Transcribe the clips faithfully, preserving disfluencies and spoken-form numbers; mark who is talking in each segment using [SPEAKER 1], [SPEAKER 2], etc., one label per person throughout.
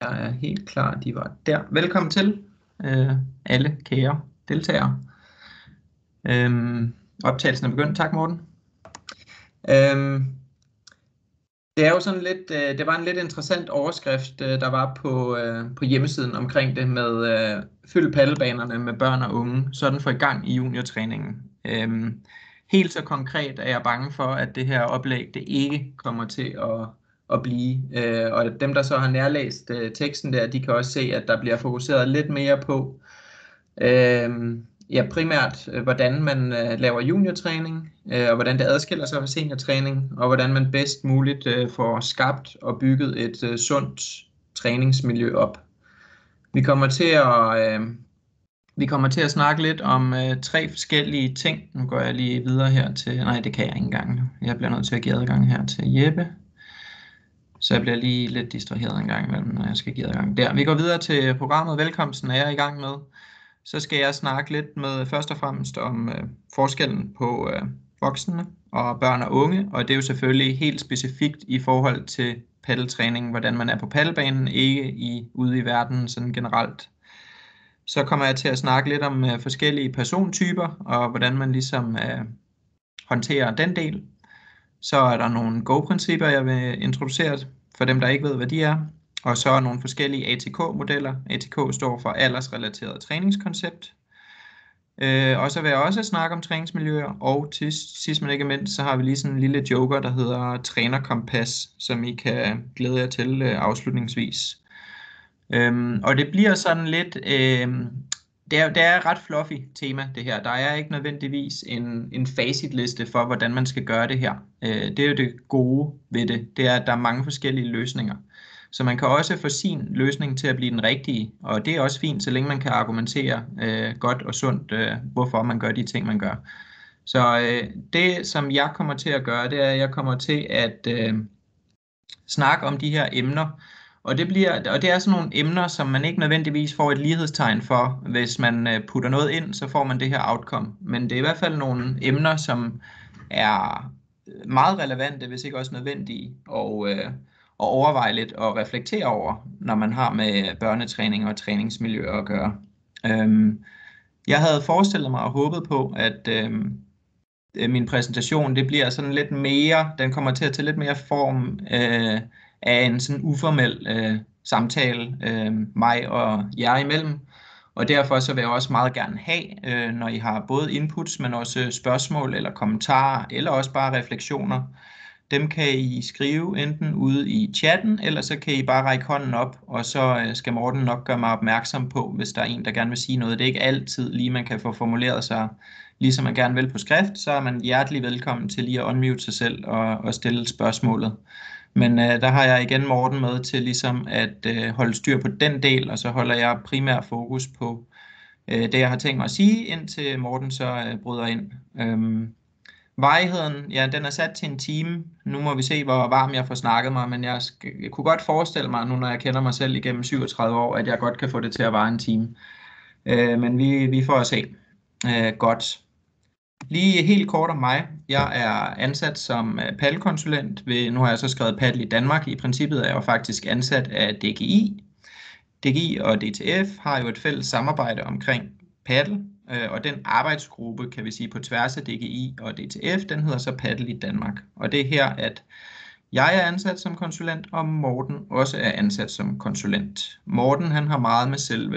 [SPEAKER 1] Jeg er helt klar, de var der. Velkommen til øh, alle kære deltagere. Øhm, optagelsen er begyndt. Tak, Morten. Øhm, det er jo sådan lidt, øh, det var en lidt interessant overskrift, øh, der var på, øh, på hjemmesiden omkring det med øh, fyld paddelbanerne med børn og unge, så den får i gang i juniortræningen. Øhm, helt så konkret er jeg bange for, at det her oplæg det ikke kommer til at at blive. Øh, og dem, der så har nærlæst øh, teksten der, de kan også se, at der bliver fokuseret lidt mere på, øh, ja, primært, øh, hvordan man øh, laver juniortræning, øh, og hvordan det adskiller sig fra seniortræning, og hvordan man bedst muligt øh, får skabt og bygget et øh, sundt træningsmiljø op. Vi kommer til at... Øh, Vi kommer til at snakke lidt om øh, tre forskellige ting. Nu går jeg lige videre her til... Nej, det kan jeg ikke engang. Jeg bliver nødt til at give adgang her til Jeppe. Så jeg bliver lige lidt distraheret en gang imellem, når jeg skal give adgang der. Vi går videre til programmet. Velkomsten er jeg i gang med. Så skal jeg snakke lidt med først og fremmest om øh, forskellen på øh, voksne og børn og unge. Og det er jo selvfølgelig helt specifikt i forhold til paddeltræning, hvordan man er på paddelbanen, ikke i, ude i verden sådan generelt. Så kommer jeg til at snakke lidt om øh, forskellige persontyper, og hvordan man ligesom øh, håndterer den del. Så er der nogle go-principper, jeg vil introducere for dem, der ikke ved, hvad de er. Og så er nogle forskellige A T K-modeller. A T K står for aldersrelateret træningskoncept. Øh, og så vil jeg også snakke om træningsmiljøer. Og til sidst men ikke mindst, så har vi lige sådan en lille joker, der hedder trænerkompas, som I kan glæde jer til øh, afslutningsvis. Øhm, og det bliver sådan lidt... Øh, Det er, det er et ret fluffy tema, det her. Der er ikke nødvendigvis en, en facitliste for, hvordan man skal gøre det her. Øh, det er jo det gode ved det. Det er, at der er mange forskellige løsninger. Så man kan også få sin løsning til at blive den rigtige. Og det er også fint, så længe man kan argumentere øh, godt og sundt, øh, hvorfor man gør de ting, man gør. Så øh, det, som jeg kommer til at gøre, det er, at jeg kommer til at øh, snakke om de her emner. Og det, bliver, og det er sådan nogle emner, som man ikke nødvendigvis får et lighedstegn for. Hvis man putter noget ind, så får man det her outcome. Men det er i hvert fald nogle emner, som er meget relevante, hvis ikke også nødvendige, og, øh, og overveje lidt og reflektere over, når man har med børnetræning og træningsmiljø at gøre. Øhm, jeg havde forestillet mig og håbet på, at øh, min præsentation det bliver sådan lidt mere, den kommer til at tage lidt mere form øh, af en sådan uformel øh, samtale øh, mig og jer imellem. Og derfor så vil jeg også meget gerne have, øh, når I har både inputs, men også spørgsmål eller kommentarer, eller også bare refleksioner. Dem kan I skrive enten ude i chatten, eller så kan I bare række hånden op, og så øh, skal Morten nok gøre mig opmærksom på, hvis der er en, der gerne vil sige noget. Det er ikke altid lige, man kan få formuleret sig, ligesom man gerne vil på skrift, så er man hjertelig velkommen til lige at unmute sig selv og, og stille spørgsmålet. Men øh, der har jeg igen Morten med til ligesom at øh, holde styr på den del, og så holder jeg primært fokus på øh, det, jeg har tænkt mig at sige, indtil Morten så øh, bryder ind. Øhm, varigheden, ja, den er sat til en time. Nu må vi se, hvor varm jeg får snakket mig, men jeg, skal, jeg kunne godt forestille mig, nu når jeg kender mig selv igennem syvogtredive år, at jeg godt kan få det til at vare en time. Øh, men vi, vi får at se. Øh, godt. Lige helt kort om mig. Jeg er ansat som paddelkonsulent ved, nu har jeg så skrevet Paddel i Danmark. I princippet er jeg jo faktisk ansat af D G I. D G I og D T F har jo et fælles samarbejde omkring paddel, og den arbejdsgruppe, kan vi sige, på tværs af D G I og D T F, den hedder så Paddel i Danmark. Og det er her, at jeg er ansat som konsulent, og Morten også er ansat som konsulent. Morten, han har meget med selve...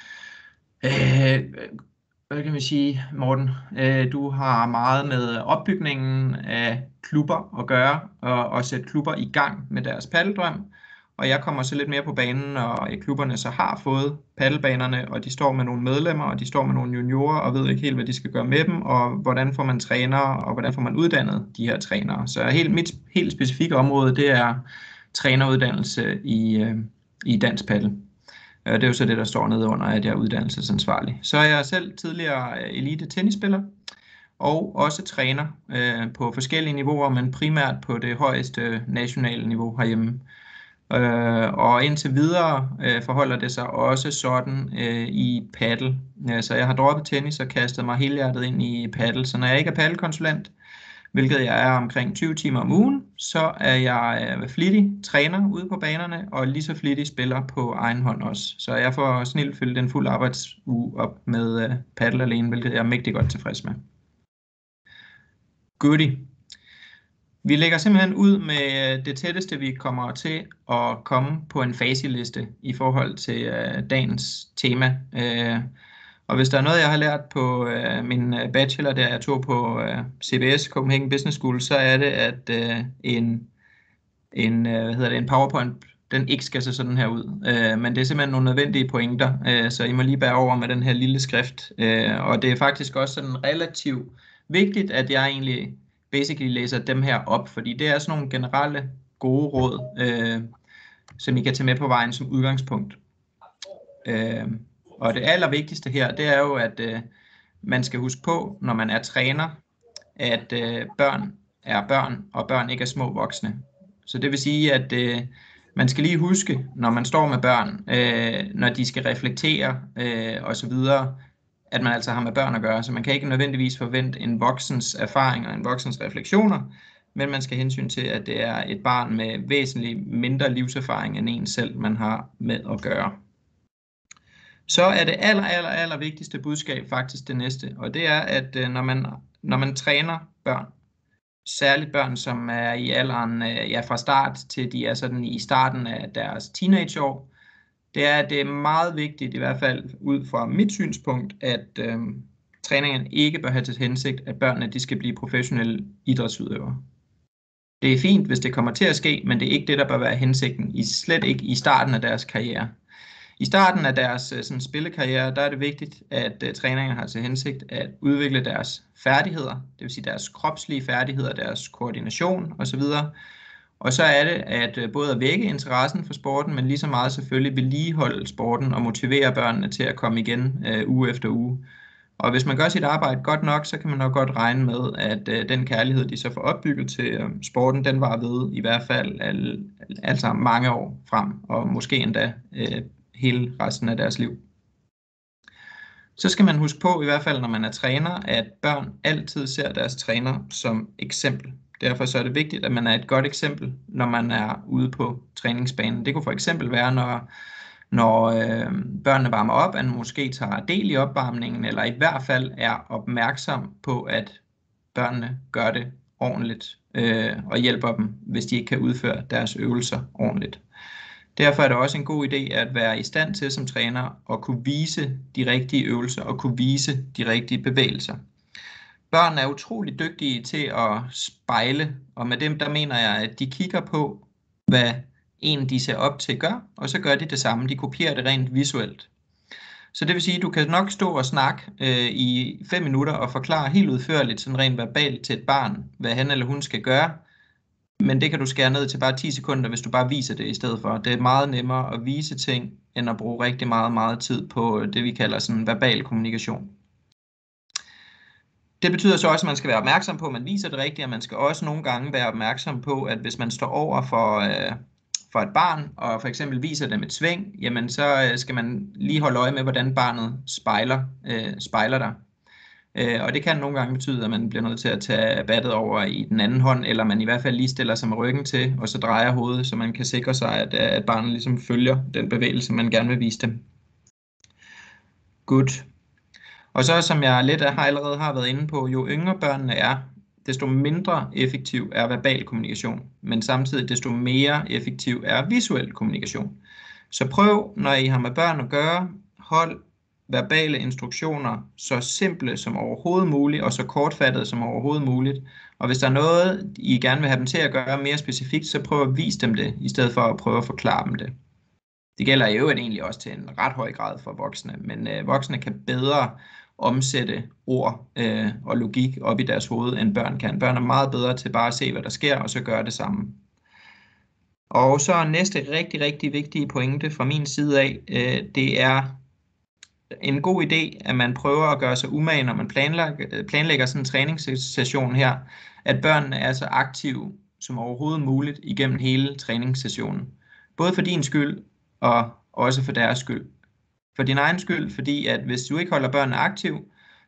[SPEAKER 1] Øh, Hvad kan vi sige, Morten? Du har meget med opbygningen af klubber at gøre, og, og sætte klubber i gang med deres paddeldrøm. Og jeg kommer så lidt mere på banen, når klubberne så har fået paddelbanerne, og de står med nogle medlemmer, og de står med nogle juniorer, og ved ikke helt, hvad de skal gøre med dem, og hvordan får man trænere, og hvordan får man uddannet de her trænere. Så helt, mit helt specifikke område, det er træneruddannelse i, i dansk paddel. Det er jo så det, der står nede under, at jeg er uddannelsesansvarlig. Så er jeg selv tidligere elite tennisspiller, og også træner øh, på forskellige niveauer, men primært på det højeste nationale niveau herhjemme. Øh, og indtil videre øh, forholder det sig også sådan øh, i paddel. Så jeg har droppet tennis og kastet mig helhjertet ind i paddel. Så når jeg ikke er paddelkonsulent, hvilket jeg er omkring tyve timer om ugen, så er jeg øh, flittig træner ude på banerne, og lige så flittig spiller på egen hånd også. Så jeg får snilt fyldt en fuld arbejdsuge op med øh, paddle alene, hvilket jeg er mægtig godt tilfreds med. Goodie. Vi lægger simpelthen ud med det tætteste, vi kommer til at komme på en facitliste i forhold til øh, dagens tema. Øh, og hvis der er noget, jeg har lært på øh, min bachelor, der jeg tog på øh, C B S, Copenhagen Business School, så er det, at øh, en, en, øh, hvad hedder det, en PowerPoint, den ikke skal se sådan her ud. Øh, men det er simpelthen nogle nødvendige pointer, øh, så I må lige bære over med den her lille skrift. Øh, og det er faktisk også sådan relativt vigtigt, at jeg egentlig basically læser dem her op, fordi det er sådan nogle generelle gode råd, øh, som I kan tage med på vejen som udgangspunkt. Øh, og det allervigtigste her, det er jo, at øh, man skal huske på, når man er træner, at øh, børn er børn, og børn ikke er små voksne. Så det vil sige, at øh, man skal lige huske, når man står med børn, øh, når de skal reflektere øh, osv., at man altså har med børn at gøre, så man kan ikke nødvendigvis forvente en voksens erfaring og en voksens refleksioner, men man skal hensyn til, at det er et barn med væsentligt mindre livserfaring end en selv, man har med at gøre. Så er det aller, aller, aller vigtigste budskab faktisk det næste, og det er, at når man, når man træner børn, særligt børn, som er i alderen ja, fra start til de er sådan i starten af deres teenageår, det er, at det er meget vigtigt, i hvert fald ud fra mit synspunkt, at øh, træningen ikke bør have til hensigt, at børnene de skal blive professionelle idrætsudøvere. Det er fint, hvis det kommer til at ske, men det er ikke det, der bør være hensigten, i, slet ikke i starten af deres karriere. I starten af deres sådan, spillekarriere, der er det vigtigt, at uh, trænerne har til hensigt at udvikle deres færdigheder, det vil sige deres kropslige færdigheder, deres koordination osv., og så er det at både at vække interessen for sporten, men lige så meget selvfølgelig vedligeholde sporten og motivere børnene til at komme igen øh, uge efter uge. Og hvis man gør sit arbejde godt nok, så kan man nok godt regne med, at øh, den kærlighed, de så får opbygget til øh, sporten, den var ved i hvert fald al, altså mange år frem, og måske endda øh, hele resten af deres liv. Så skal man huske på, i hvert fald når man er træner, at børn altid ser deres træner som eksempel. Derfor så er det vigtigt, at man er et godt eksempel, når man er ude på træningsbanen. Det kunne for eksempel være, når, når øh, børnene varmer op, at man måske tager del i opvarmningen, eller i hvert fald er opmærksom på, at børnene gør det ordentligt, øh, og hjælper dem, hvis de ikke kan udføre deres øvelser ordentligt. Derfor er det også en god idé at være i stand til som træner at kunne vise de rigtige øvelser og kunne vise de rigtige bevægelser. Børn er utrolig dygtige til at spejle, og med dem der mener jeg, at de kigger på, hvad en de ser op til gør, og så gør de det samme. De kopierer det rent visuelt. Så det vil sige, at du kan nok stå og snakke øh, i fem minutter og forklare helt udførligt, sådan rent verbalt til et barn, hvad han eller hun skal gøre. Men det kan du skære ned til bare ti sekunder, hvis du bare viser det i stedet for. Det er meget nemmere at vise ting, end at bruge rigtig meget, meget tid på det, vi kalder sådan verbal kommunikation. Det betyder så også, at man skal være opmærksom på, at man viser det rigtigt, og man skal også nogle gange være opmærksom på, at hvis man står over for, øh, for et barn, og for eksempel viser dem et sving, jamen så øh, skal man lige holde øje med, hvordan barnet spejler, øh, spejler dig. Øh, og det kan nogle gange betyde, at man bliver nødt til at tage battet over i den anden hånd, eller man i hvert fald lige stiller sig med ryggen til, og så drejer hovedet, så man kan sikre sig, at, at barnet ligesom følger den bevægelse, man gerne vil vise dem. Good. Og så som jeg lidt har allerede har været inde på, jo yngre børnene er, desto mindre effektiv er verbal kommunikation, men samtidig desto mere effektiv er visuel kommunikation. Så prøv, når I har med børn at gøre, hold verbale instruktioner så simple som overhovedet muligt, og så kortfattet som overhovedet muligt. Og hvis der er noget, I gerne vil have dem til at gøre mere specifikt, så prøv at vise dem det, i stedet for at prøve at forklare dem det. Det gælder i øvrigt egentlig også til en ret høj grad for voksne, men øh, voksne kan bedre omsætte ord øh, og logik op i deres hoved, end børn kan. Børn er meget bedre til bare at se, hvad der sker, og så gøre det samme. Og så næste rigtig, rigtig vigtige pointe fra min side af, øh, det er en god idé, at man prøver at gøre sig umage, når man planlægger, planlægger sådan en træningssession her, at børnene er så aktive som overhovedet muligt igennem hele træningssessionen. Både for din skyld, og også for deres skyld. For din egen skyld, fordi at hvis du ikke holder børnene aktiv,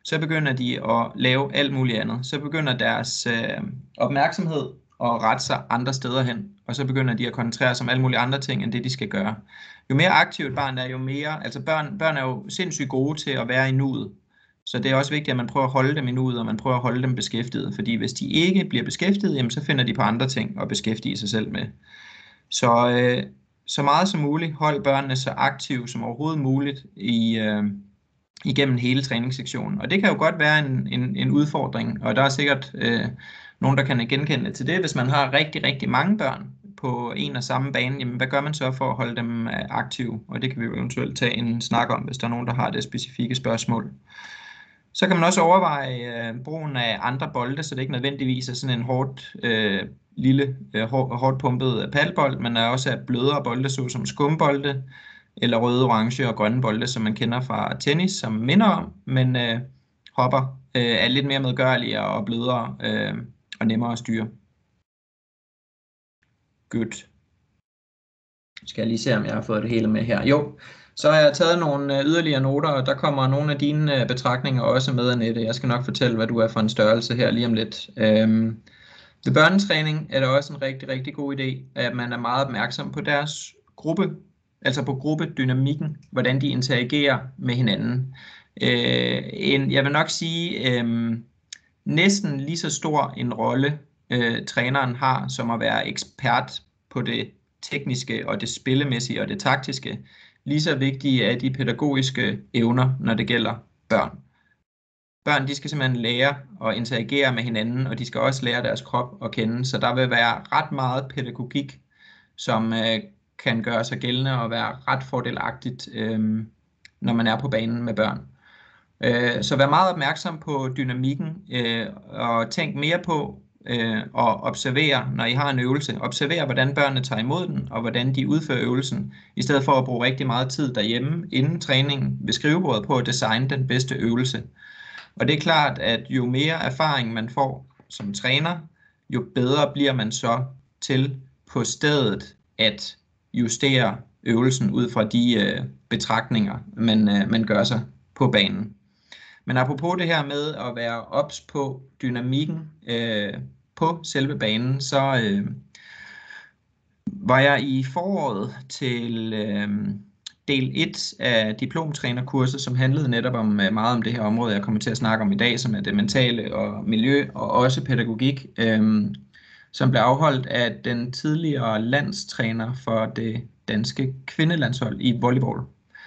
[SPEAKER 1] så begynder de at lave alt muligt andet. Så begynder deres øh, opmærksomhed at rette sig andre steder hen, og så begynder de at koncentrere sig om alle mulige andre ting, end det de skal gøre. Jo mere aktivt barn er, jo mere, altså børn, børn er jo sindssygt gode til at være i nuet, så det er også vigtigt, at man prøver at holde dem i nuet, og man prøver at holde dem beskæftiget, fordi hvis de ikke bliver beskæftiget, jamen, så finder de på andre ting at beskæftige sig selv med. Så, øh, så meget som muligt, hold børnene så aktive som overhovedet muligt i, øh, igennem hele træningssektionen. Og det kan jo godt være en, en, en udfordring, og der er sikkert øh, nogen, der kan genkende til det. Hvis man har rigtig, rigtig mange børn på en og samme bane, jamen hvad gør man så for at holde dem aktive? Og det kan vi jo eventuelt tage en snak om, hvis der er nogen, der har det specifikke spørgsmål. Så kan man også overveje øh, brugen af andre bolde, så det ikke nødvendigvis er sådan en hårdt, øh, lille, øh, hårdt, hårdt pumpet paddelbold, men er også af blødere bolde, såsom skumbolde, eller røde, orange og grønne bolde, som man kender fra tennis, som minder om, men øh, hopper øh, er lidt mere medgørlige og blødere øh, og nemmere at styre. Good. Skal jeg lige se, om jeg har fået det hele med her. Jo, så har jeg taget nogle yderligere noter, og der kommer nogle af dine betragtninger også med, Annette. Jeg skal nok fortælle, hvad du er for en størrelse her lige om lidt. Øhm, ved børnetræning er det også en rigtig, rigtig god idé, at man er meget opmærksom på deres gruppe, altså på gruppedynamikken, hvordan de interagerer med hinanden. Øh, en, jeg vil nok sige, øh, næsten lige så stor en rolle øh, træneren har, som at være ekspert på det tekniske og det spillemæssige og det taktiske, lige så vigtige er de pædagogiske evner, når det gælder børn. Børn, de skal simpelthen lære at interagere med hinanden, og de skal også lære deres krop at kende, så der vil være ret meget pædagogik, som øh, kan gøre sig gældende og være ret fordelagtigt, øh, når man er på banen med børn. Øh, så vær meget opmærksom på dynamikken, øh, og tænk mere på øh, at observere, når I har en øvelse. Observer, hvordan børnene tager imod den, og hvordan de udfører øvelsen, i stedet for at bruge rigtig meget tid derhjemme, inden træningen, ved skrivebordet på at designe den bedste øvelse. Og det er klart, at jo mere erfaring man får som træner, jo bedre bliver man så til på stedet at justere øvelsen ud fra de øh, betragtninger, man, øh, man gør sig på banen. Men apropos det her med at være ops på dynamikken øh, på selve banen, så øh, var jeg i foråret til øh, del et af diplomtrænerkurset, som handlede netop om meget om det her område, jeg kommer til at snakke om i dag, som er det mentale og miljø og også pædagogik, øh, som blev afholdt af den tidligere landstræner for det danske kvindelandshold i volleyball.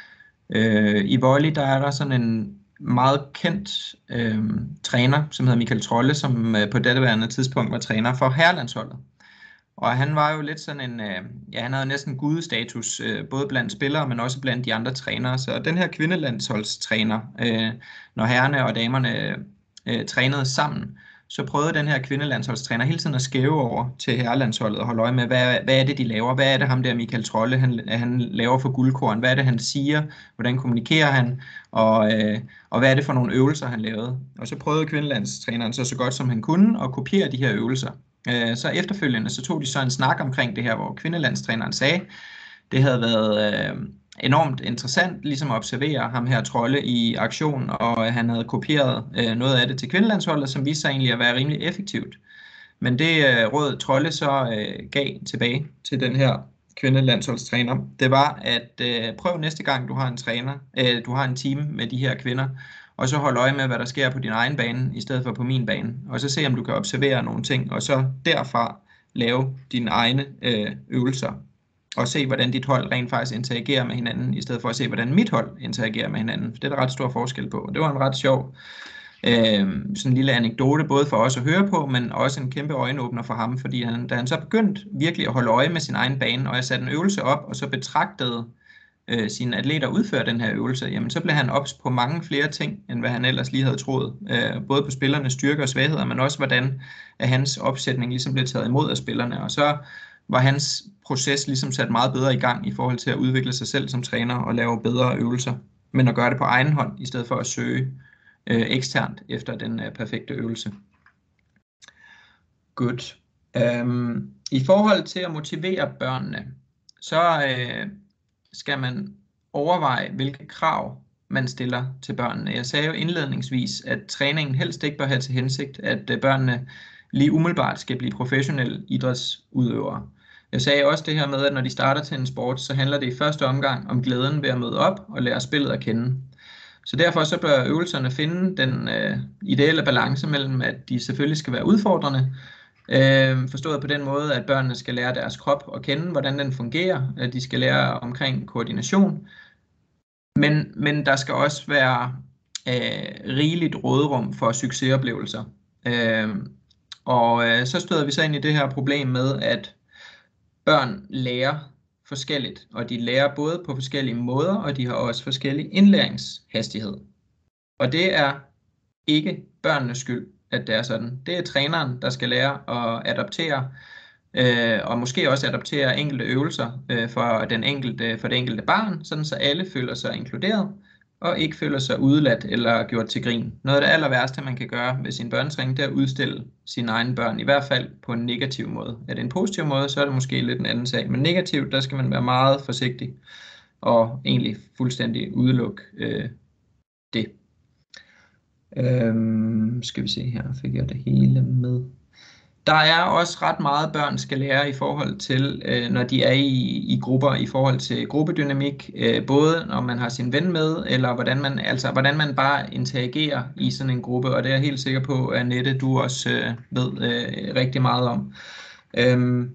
[SPEAKER 1] Øh, I volley, der er der sådan en meget kendt øh, træner, som hedder Michael Trolle, som øh, på dette tidspunkt var træner for herrelandsholdet. Og han var jo lidt sådan en, øh, ja, han havde næsten gudestatus, øh, både blandt spillere, men også blandt de andre trænere. Så den her kvindelandsholdstræner, øh, når herrerne og damerne øh, trænede sammen, så prøvede den her kvindelandsholdstræner hele tiden at skæve over til herrelandsholdet og holde øje med, hvad, hvad er det, de laver? Hvad er det ham der, Michael Trolle, han, han laver for guldkorn? Hvad er det, han siger? Hvordan kommunikerer han? Og, øh, og hvad er det for nogle øvelser, han lavede? Og så prøvede kvindelandstræneren så så godt som han kunne at kopiere de her øvelser. Øh, så efterfølgende så tog de så en snak omkring det her, hvor kvindelandstræneren sagde, det havde været øh, enormt interessant ligesom at observere ham her Trolle i aktion, og han havde kopieret øh, noget af det til kvindelandsholdet, som viste sig egentlig at være rimelig effektivt. Men det øh, råd Trolle så øh, gav tilbage til den her kvindelandsholdstræner, det var at øh, prøv næste gang du har en træner, øh, du har en team med de her kvinder, og så hold øje med, hvad der sker på din egen bane, i stedet for på min bane. Og så se, om du kan observere nogle ting, og så derfra lave dine egne øh, øvelser. Og se, hvordan dit hold rent faktisk interagerer med hinanden, i stedet for at se, hvordan mit hold interagerer med hinanden. Det er der ret stor forskel på. Det var en ret sjov øh, sådan en lille anekdote, både for os at høre på, men også en kæmpe øjenåbner for ham, fordi han, da han så begyndte virkelig at holde øje med sin egen bane, og jeg satte en øvelse op, og så betragtede øh, sine atleter udføre den her øvelse, jamen så blev han ops på mange flere ting, end hvad han ellers lige havde troet. Øh, både på spillernes styrker og svagheder, men også hvordan at hans opsætning ligesom blev taget imod af spillerne. Og så var hans proces ligesom sat meget bedre i gang i forhold til at udvikle sig selv som træner og lave bedre øvelser, men at gøre det på egen hånd, i stedet for at søge øh, eksternt efter den øh, perfekte øvelse. Good. Um, I forhold til at motivere børnene, så øh, skal man overveje, hvilke krav man stiller til børnene. Jeg sagde jo indledningsvis, at træningen helst ikke bør have til hensigt, at børnene lige umiddelbart skal blive professionelle idrætsudøvere. Jeg sagde også det her med, at når de starter til en sport, så handler det i første omgang om glæden ved at møde op og lære spillet at kende. Så derfor så bør øvelserne finde den øh, ideelle balance mellem, at de selvfølgelig skal være udfordrende, øh, forstået på den måde, at børnene skal lære deres krop at kende, hvordan den fungerer, at de skal lære omkring koordination, men, men der skal også være øh, rigeligt råderum for succesoplevelser. Øh, og øh, så støder vi så ind i det her problem med, at børn lærer forskelligt, og de lærer både på forskellige måder, og de har også forskellig indlæringshastighed. Og det er ikke børnenes skyld, at det er sådan. Det er træneren, der skal lære at adaptere, øh, og måske også adaptere enkelte øvelser øh, for, den enkelte, for det enkelte barn, sådan så alle føler sig inkluderet, og ikke føler sig udeladt eller gjort til grin. Noget af det aller værste, man kan gøre ved sin børnetræning, det er at udstille sine egne børn, i hvert fald på en negativ måde. Er det en positiv måde, så er det måske lidt en anden sag, men negativt, der skal man være meget forsigtig og egentlig fuldstændig udelukke øh, det. Øhm, skal vi se her, fik jeg det hele med. Der er også ret meget børn skal lære i forhold til, øh, når de er i, i grupper, i forhold til gruppedynamik, øh, både når man har sin ven med, eller hvordan man, altså, hvordan man bare interagerer i sådan en gruppe, og det er jeg helt sikker på, at Annette, du også øh, ved øh, rigtig meget om. Øhm,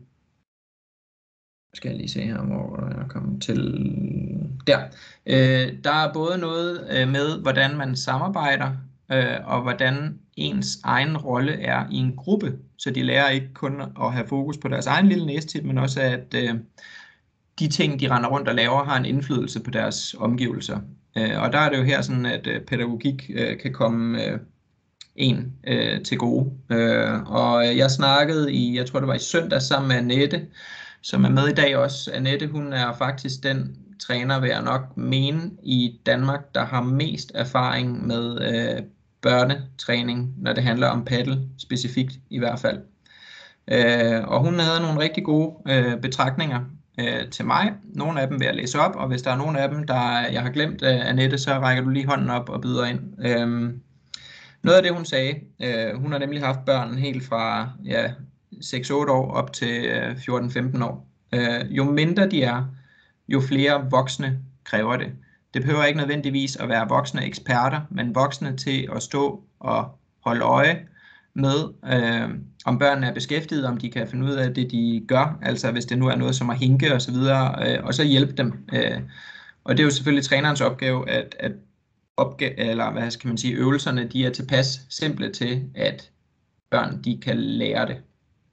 [SPEAKER 1] skal jeg lige se her, hvor jeg er kommet til. Der. Øh, der er både noget øh, med, hvordan man samarbejder, øh, og hvordan ens egen rolle er i en gruppe, så de lærer ikke kun at have fokus på deres egen lille næsetip, men også at øh, de ting, de render rundt og laver, har en indflydelse på deres omgivelser. Øh, og der er det jo her sådan, at øh, pædagogik øh, kan komme øh, en øh, til gode. Øh, og jeg snakkede i, jeg tror det var i søndag, sammen med Annette, som er med i dag også. Annette, hun er faktisk den træner, vil jeg nok mene, i Danmark, der har mest erfaring med øh, børnetræning, når det handler om paddle specifikt i hvert fald. Øh, og hun havde nogle rigtig gode øh, betragtninger øh, til mig. Nogle af dem vil jeg læse op, og hvis der er nogle af dem, der jeg har glemt, øh, Annette, så rækker du lige hånden op og byder ind. Øh, noget af det, hun sagde, øh, hun har nemlig haft børn helt fra ja, seks otte år op til øh, fjorten femten år. Øh, jo mindre de er, jo flere voksne kræver det. Det behøver ikke nødvendigvis at være voksne eksperter, men voksne til at stå og holde øje med, øh, om børnene er beskæftiget, om de kan finde ud af det, de gør, altså hvis det nu er noget som at hinke og så videre, øh, og så hjælpe dem. Øh, og det er jo selvfølgelig trænerens opgave, at, at opgave, eller hvad skal man sige, øvelserne, de er tilpas simple til, at børn, de kan lære det.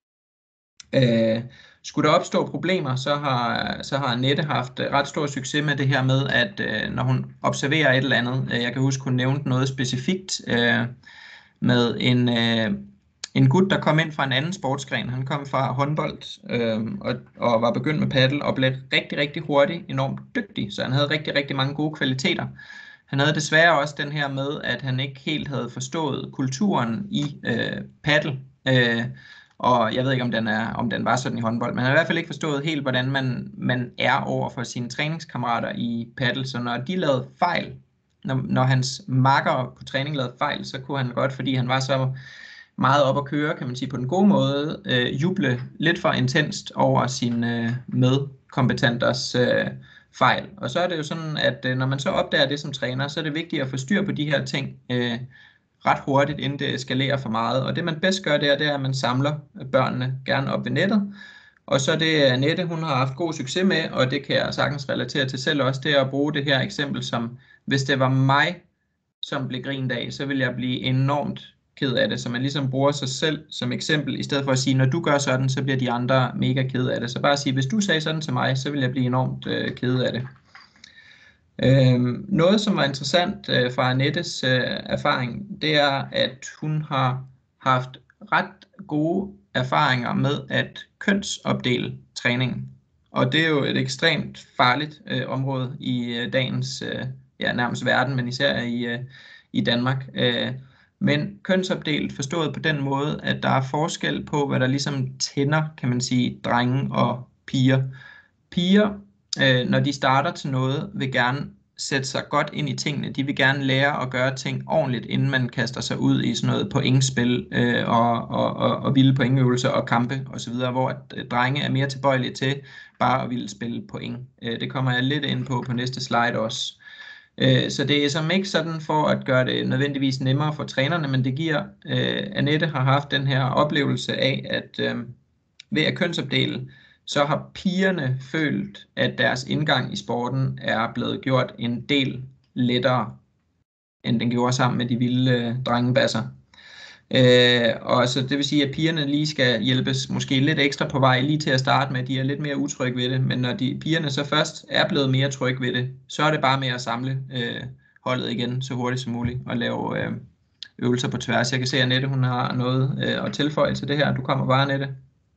[SPEAKER 1] Øh, Skulle der opstå problemer, så har, så har Annette haft ret stor succes med det her med, at øh, når hun observerer et eller andet, øh, jeg kan huske, hun nævnte noget specifikt øh, med en, øh, en gut, der kom ind fra en anden sportsgren. Han kom fra håndbold øh, og, og var begyndt med paddle og blev rigtig, rigtig hurtigt enormt dygtig, så han havde rigtig, rigtig mange gode kvaliteter. Han havde desværre også den her med, at han ikke helt havde forstået kulturen i øh, paddle, øh, og jeg ved ikke, om den, er, om den var sådan i håndbold, men han har i hvert fald ikke forstået helt, hvordan man, man er over for sine træningskammerater i paddle. Så når de lavede fejl, når, når hans makker på træning lavede fejl, så kunne han godt, fordi han var så meget op at køre, kan man sige på den gode måde, øh, juble lidt for intenst over sine øh, medkompetenters øh, fejl. Og så er det jo sådan, at øh, når man så opdager det som træner, så er det vigtigt at få styr på de her ting øh, ret hurtigt, inden det eskalerer for meget. Og det man bedst gør der, det er, at man samler børnene gerne op ved nettet. Og så det Annette, hun har haft god succes med, og det kan jeg sagtens relatere til selv også, det er at bruge det her eksempel som, hvis det var mig, som blev grint af, så ville jeg blive enormt ked af det. Så man ligesom bruger sig selv som eksempel, i stedet for at sige, når du gør sådan, så bliver de andre mega ked af det. Så bare at sige, hvis du sagde sådan til mig, så ville jeg blive enormt øh, ked af det. Øhm, noget, som var interessant øh, fra Annettes øh, erfaring, det er, at hun har haft ret gode erfaringer med at kønsopdele træningen. Og det er jo et ekstremt farligt øh, område i øh, dagens øh, ja, nærmest verden, men især i, øh, i Danmark. Øh, men kønsopdelt forstået på den måde, at der er forskel på, hvad der ligesom tænder, kan man sige, drenge og piger. Piger, øh, når de starter til noget, vil gerne sætte sig godt ind i tingene. De vil gerne lære at gøre ting ordentligt, inden man kaster sig ud i sådan noget pointspil øh, og, og, og, og vilde pointøvelser og kampe osv., hvor at, øh, drenge er mere tilbøjelige til bare at ville spille point. Øh, det kommer jeg lidt ind på på næste slide også. Øh, så det er som ikke sådan for at gøre det nødvendigvis nemmere for trænerne, men det giver, øh, Annette har haft den her oplevelse af, at øh, ved at kønsopdele, så har pigerne følt, at deres indgang i sporten er blevet gjort en del lettere, end den gjorde sammen med de vilde øh, drengebasser. Øh, og så det vil sige, at pigerne lige skal hjælpes måske lidt ekstra på vej lige til at starte med. De er lidt mere utrygge ved det, men når de pigerne så først er blevet mere trygge ved det, så er det bare med at samle øh, holdet igen så hurtigt som muligt og lave øh, øvelser på tværs. Jeg kan se, at Annette hun har noget øh, at tilføje til det her. Du kommer bare, Annette.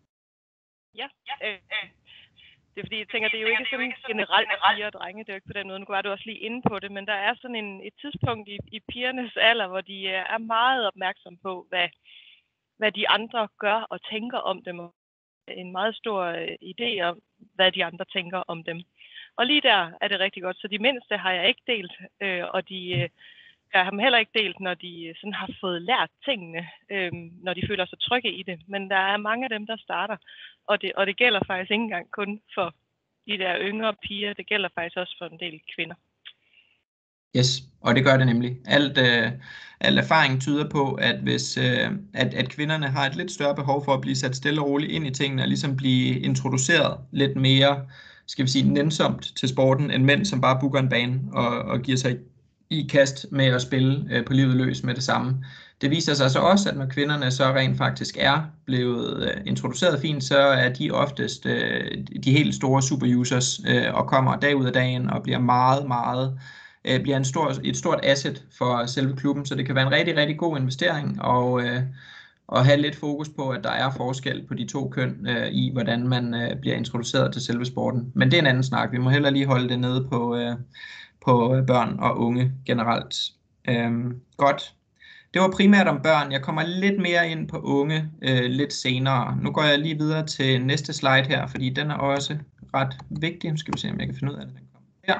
[SPEAKER 2] Ja, øh, det er fordi, jeg tænker, det er jo ikke sådan generelt piger og drenge, det er jo ikke på den måde, nu var du også lige inde på det, men der er sådan en, et tidspunkt i, i pigernes alder, hvor de er meget opmærksomme på, hvad, hvad de andre gør og tænker om dem, og en meget stor øh, idé om, hvad de andre tænker om dem. Og lige der er det rigtig godt, så de mindste har jeg ikke delt, øh, og de... Øh, Jeg har dem heller ikke delt, når de sådan har fået lært tingene, øh, når de føler sig trygge i det. Men der er mange af dem, der starter, og det, og det gælder faktisk ikke engang kun for de der yngre piger, det gælder faktisk også for en del kvinder.
[SPEAKER 1] Yes, og det gør det nemlig. Alt, øh, al erfaring tyder på, at hvis øh, at, at kvinderne har et lidt større behov for at blive sat stille og roligt ind i tingene, og ligesom blive introduceret lidt mere, skal vi sige, nænsomt til sporten, end mænd, som bare booker en bane og, og giver sig i kast med at spille øh, på livet løs med det samme. Det viser sig så også, at når kvinderne så rent faktisk er blevet øh, introduceret fint, så er de oftest øh, de helt store superusers øh, og kommer dag ud af dagen og bliver meget, meget øh, bliver en stor, et stort asset for selve klubben, så det kan være en rigtig, rigtig god investering og, øh, og have lidt fokus på, at der er forskel på de to køn øh, i, hvordan man øh, bliver introduceret til selve sporten. Men det er en anden snak. Vi må heller lige holde det nede på øh, på børn og unge generelt. Øhm, godt. Det var primært om børn. Jeg kommer lidt mere ind på unge øh, lidt senere. Nu går jeg lige videre til næste slide her, fordi den er også ret vigtig. Nu skal vi se, om jeg kan finde ud af det. Den kommer her.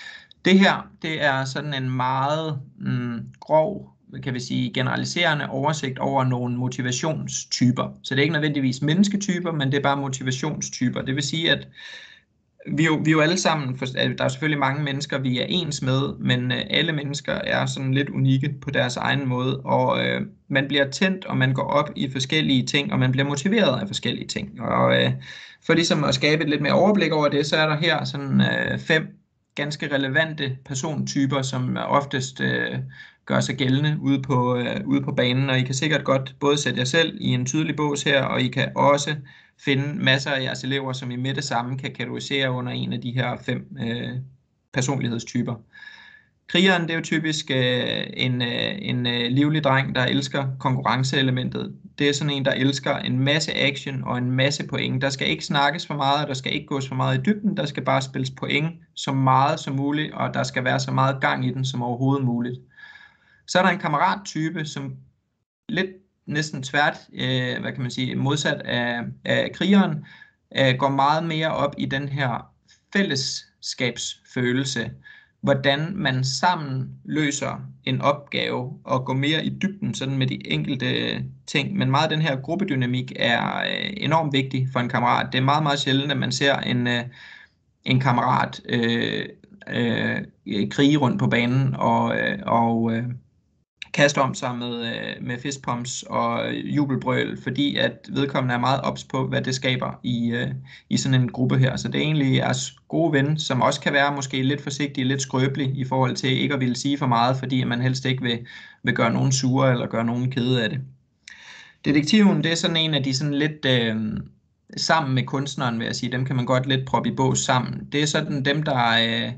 [SPEAKER 1] Det her, det er sådan en meget mm, grov, kan vi sige, generaliserende oversigt over nogle motivationstyper. Så det er ikke nødvendigvis mennesketyper, men det er bare motivationstyper. Det vil sige, at Vi er, jo, vi er jo alle sammen, for, der er selvfølgelig mange mennesker, vi er ens med, men øh, alle mennesker er sådan lidt unikke på deres egen måde, og øh, man bliver tændt, og man går op i forskellige ting, og man bliver motiveret af forskellige ting. Og øh, for ligesom at skabe et lidt mere overblik over det, så er der her sådan øh, fem ganske relevante persontyper, som oftest øh, gør sig gældende ude på, øh, ude på banen, og I kan sikkert godt både sætte jer selv i en tydelig bås her, og I kan også finde masser af jeres elever, som I med det samme kan kategorisere under en af de her fem øh, personlighedstyper. Krigeren, det er jo typisk øh, en, øh, en øh, livlig dreng, der elsker konkurrenceelementet. Det er sådan en, der elsker en masse action og en masse point. Der skal ikke snakkes for meget, og der skal ikke gås for meget i dybden. Der skal bare spilles point så meget som muligt, og der skal være så meget gang i den som overhovedet muligt. Så er der en kammerattype, som lidt næsten tvært, øh, hvad kan man sige, modsat af, af krigeren, øh, går meget mere op i den her fællesskabsfølelse, hvordan man sammen løser en opgave og går mere i dybden sådan med de enkelte ting. Men meget af den her gruppedynamik er øh, enormt vigtig for en kammerat. Det er meget, meget sjældent, at man ser en, øh, en kammerat øh, øh, krige rundt på banen og, øh, og øh, kaste om sig med, med fistpumps og jubelbrøl, fordi at vedkommende er meget ops på, hvad det skaber i, i sådan en gruppe her. Så det er egentlig jeres gode ven, som også kan være måske lidt forsigtig, lidt skrøbelig i forhold til ikke at ville sige for meget, fordi man helst ikke vil, vil gøre nogen sure eller gøre nogen kede af det. Detektiven, det er sådan en af de sådan lidt øh, sammen med kunstneren, vil jeg sige, dem kan man godt lidt proppe i bås sammen. Det er sådan dem, der øh,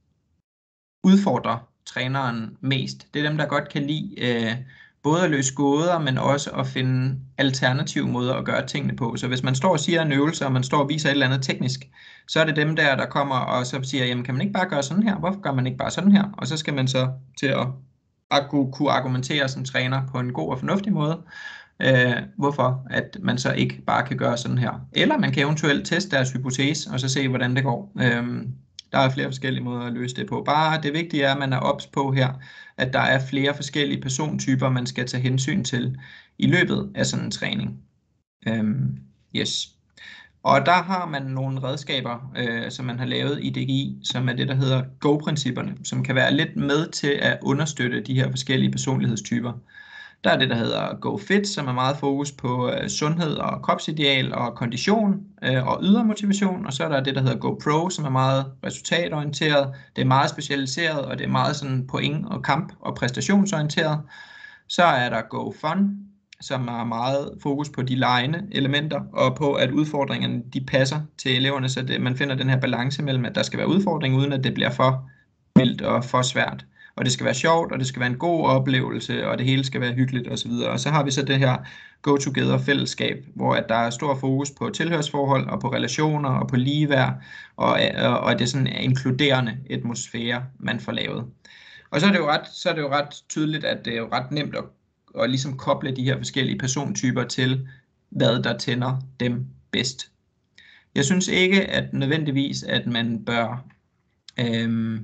[SPEAKER 1] udfordrer træneren mest. Det er dem, der godt kan lide øh, både at løse gåder, men også at finde alternative måder at gøre tingene på. Så hvis man står og siger en øvelse, og man står og viser et eller andet teknisk, så er det dem der, der kommer og så siger, jamen kan man ikke bare gøre sådan her? Hvorfor gør man ikke bare sådan her? Og så skal man så til at, at kunne argumentere som træner på en god og fornuftig måde, øh, hvorfor at man så ikke bare kan gøre sådan her. Eller man kan eventuelt teste deres hypotese, og så se, hvordan det går. Øh, Der er flere forskellige måder at løse det på. Bare det vigtige er, at man er ops på her, at der er flere forskellige persontyper, man skal tage hensyn til i løbet af sådan en træning. Øhm, yes. Og der har man nogle redskaber, øh, som man har lavet i D G I, som er det, der hedder Go-principperne, som kan være lidt med til at understøtte de her forskellige personlighedstyper. Der er det, der hedder Go-Fit, som er meget fokus på øh, sundhed og kropsideal og kondition øh, og ydre motivation. Og så er der det, der hedder Go-Pro, som er meget resultatorienteret. Det er meget specialiseret, og det er meget sådan point og kamp og præstationsorienteret. Så er der Go-Fun, som er meget fokus på de legende elementer og på, at udfordringerne de passer til eleverne, så det, man finder den her balance mellem, at der skal være udfordring, uden at det bliver for vildt og for svært. Og det skal være sjovt, og det skal være en god oplevelse, og det hele skal være hyggeligt osv. Og så har vi så det her go-together-fællesskab, hvor at der er stor fokus på tilhørsforhold, og på relationer, og på ligeværd, og, og, og det er sådan en inkluderende atmosfære, man får lavet. Og så er det jo ret, så er det jo ret tydeligt, at det er jo ret nemt at, at ligesom koble de her forskellige persontyper til, hvad der tænder dem bedst. Jeg synes ikke, at nødvendigvis, at man bør øhm,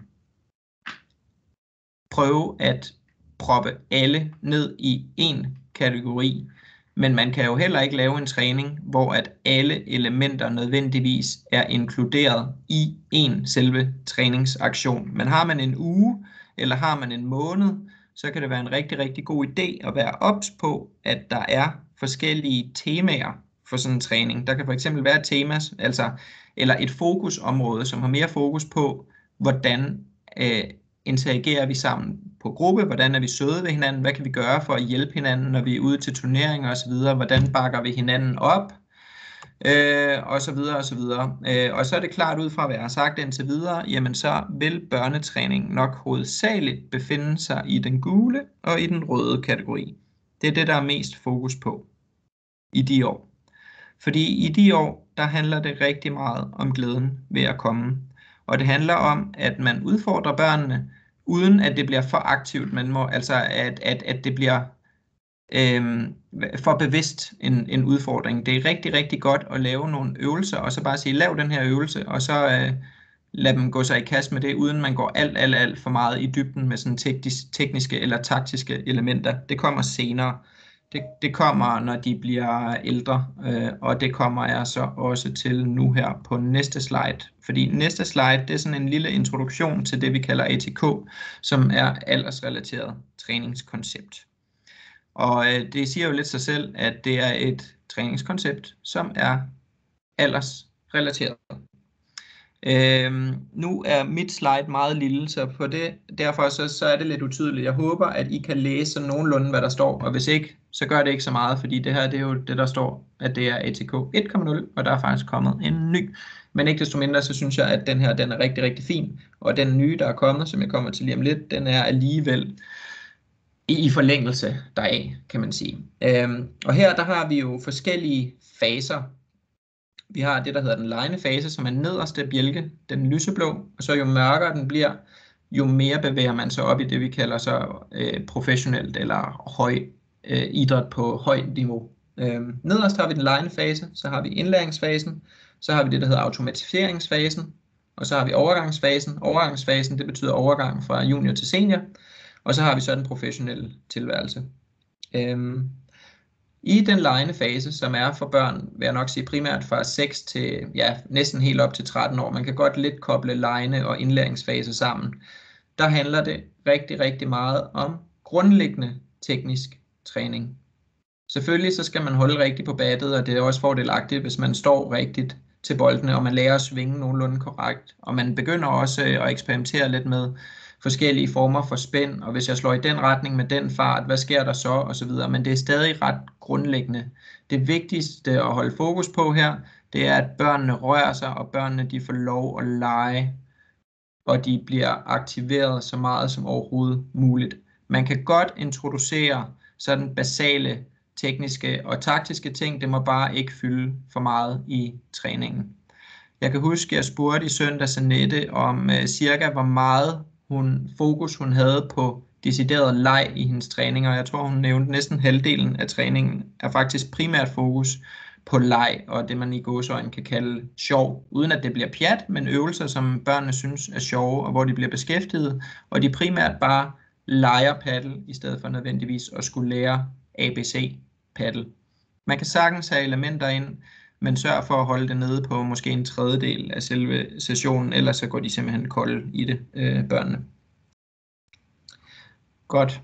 [SPEAKER 1] prøve at proppe alle ned i en kategori, men man kan jo heller ikke lave en træning, hvor at alle elementer nødvendigvis er inkluderet i en selve træningsaktion. Men har man en uge, eller har man en måned, så kan det være en rigtig, rigtig god idé at være ops på, at der er forskellige temaer for sådan en træning. Der kan for eksempel være et tema, altså, eller et fokusområde, som har mere fokus på, hvordan øh, interagerer vi sammen på gruppe, hvordan er vi søde ved hinanden, hvad kan vi gøre for at hjælpe hinanden, når vi er ude til turneringer osv., hvordan bakker vi hinanden op, øh, og så videre og så videre. Øh, og så er det klart ud fra, hvad jeg har sagt indtil videre, jamen så vil børnetræning nok hovedsageligt befinde sig i den gule og i den røde kategori. Det er det, der er mest fokus på i de år. Fordi i de år, der handler det rigtig meget om glæden ved at komme. Og det handler om, at man udfordrer børnene, uden at det bliver for aktivt. Man må, altså at, at, at det bliver øhm, for bevidst en, en udfordring. Det er rigtig, rigtig godt at lave nogle øvelser, og så bare sige, lav den her øvelse, og så øh, lad dem gå sig i kast med det, uden man går alt, alt, alt for meget i dybden med sådan teknisk, tekniske eller taktiske elementer. Det kommer senere. Det, det kommer, når de bliver ældre, øh, og det kommer jeg så også til nu her på næste slide. Fordi næste slide, det er sådan en lille introduktion til det, vi kalder A T K, som er aldersrelateret træningskoncept. Og øh, det siger jo lidt sig selv, at det er et træningskoncept, som er aldersrelateret. Øhm, nu er mit slide meget lille, så på det, derfor så, så er det lidt utydeligt. Jeg håber, at I kan læse sådan nogenlunde, hvad der står, og hvis ikke, så gør det ikke så meget, fordi det her det er jo det, der står, at det er A T K et komma nul, og der er faktisk kommet en ny. Men ikke desto mindre, så synes jeg, at den her den er rigtig, rigtig fin, og den nye, der er kommet, som jeg kommer til lige om lidt, den er alligevel i, i forlængelse deraf, kan man sige. Øhm, og her, der har vi jo forskellige faser. Vi har det, der hedder den legende fase, som er nederste bjælke, den lyseblå, og så jo mørkere den bliver, jo mere bevæger man sig op i det, vi kalder så øh, professionelt eller høj øh, idræt på højt niveau. Øh, nederst har vi den legende fase, så har vi indlæringsfasen, så har vi det, der hedder automatiseringsfasen, og så har vi overgangsfasen. Overgangsfasen, det betyder overgang fra junior til senior, og så har vi så den professionelle tilværelse. Øh, I den legende fase, som er for børn, vil jeg nok sige primært fra seks til ja, næsten helt op til tretten år, man kan godt lidt koble legende og indlæringsfase sammen, der handler det rigtig, rigtig meget om grundlæggende teknisk træning. Selvfølgelig så skal man holde rigtigt på battet, og det er også fordelagtigt, hvis man står rigtigt til boldene, og man lærer at svinge nogenlunde korrekt, og man begynder også at eksperimentere lidt med forskellige former for spænd, og hvis jeg slår i den retning med den fart, hvad sker der så, og så videre. Men det er stadig ret grundlæggende. Det vigtigste at holde fokus på her, det er, at børnene rører sig, og børnene de får lov at lege, og de bliver aktiveret så meget som overhovedet muligt. Man kan godt introducere sådan basale tekniske og taktiske ting, det må bare ikke fylde for meget i træningen. Jeg kan huske, at jeg spurgte i søndags Annette om uh, cirka, hvor meget hun, fokus hun havde på decideret leg i hendes træninger. Jeg tror, hun nævnte næsten halvdelen af træningen er faktisk primært fokus på leg og det, man i gåseøjne kan kalde sjov, uden at det bliver pjat, men øvelser, som børnene synes er sjove, og hvor de bliver beskæftiget, og de primært bare leger paddle, i stedet for nødvendigvis at skulle lære A B C paddle. Man kan sagtens have elementer ind, men sørg for at holde det nede på måske en tredjedel af selve sessionen, ellers så går de simpelthen kolde i det, øh, børnene. Godt.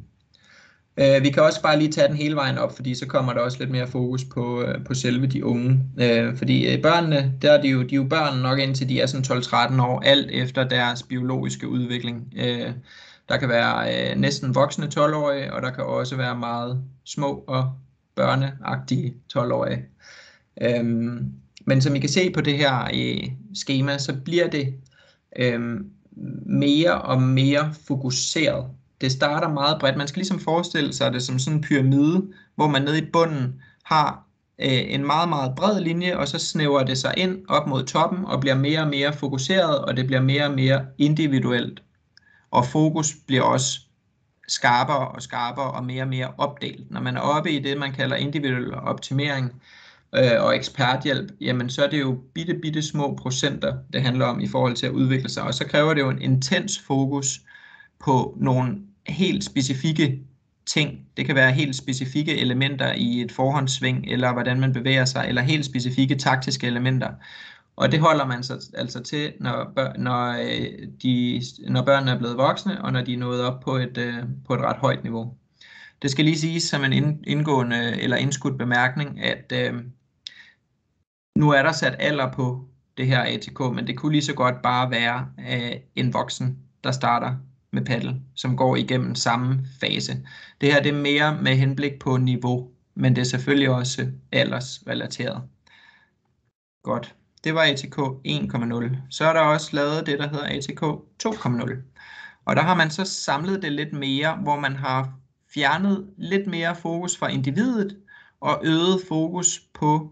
[SPEAKER 1] Uh, vi kan også bare lige tage den hele vejen op, fordi så kommer der også lidt mere fokus på, uh, på selve de unge. Uh, fordi uh, børnene, der er de, jo, de er jo børn nok indtil de er sådan tolv tretten år, alt efter deres biologiske udvikling. Uh, der kan være uh, næsten voksne tolv-årige, og der kan også være meget små og børneagtige tolv-årige. Um, men som I kan se på det her uh, skema, så bliver det um, mere og mere fokuseret. Det starter meget bredt. Man skal ligesom forestille sig det som sådan en pyramide, hvor man nede i bunden har øh, en meget, meget bred linje, og så snæver det sig ind op mod toppen og bliver mere og mere fokuseret, og det bliver mere og mere individuelt. Og fokus bliver også skarpere og skarpere og mere og mere opdelt. Når man er oppe i det, man kalder individuel optimering øh, og eksperthjælp, jamen så er det jo bitte, bitte små procenter, det handler om i forhold til at udvikle sig. Og så kræver det jo en intens fokus på nogle helt specifikke ting. Det kan være helt specifikke elementer i et forhåndssving, eller hvordan man bevæger sig, eller helt specifikke taktiske elementer. Og det holder man sig altså til, når, bør, når, de, når børnene er blevet voksne, og når de er nået op på et, på et ret højt niveau. Det skal lige siges som en indgående eller indskudt bemærkning, at øh, nu er der sat alder på det her A T K, men det kunne lige så godt bare være øh, en voksen, der starter med paddle, som går igennem samme fase. Det her det er mere med henblik på niveau, men det er selvfølgelig også aldersrelateret. Godt. Det var A T K en komma nul. Så er der også lavet det, der hedder A T K to komma nul. Og der har man så samlet det lidt mere, hvor man har fjernet lidt mere fokus fra individet og øget fokus på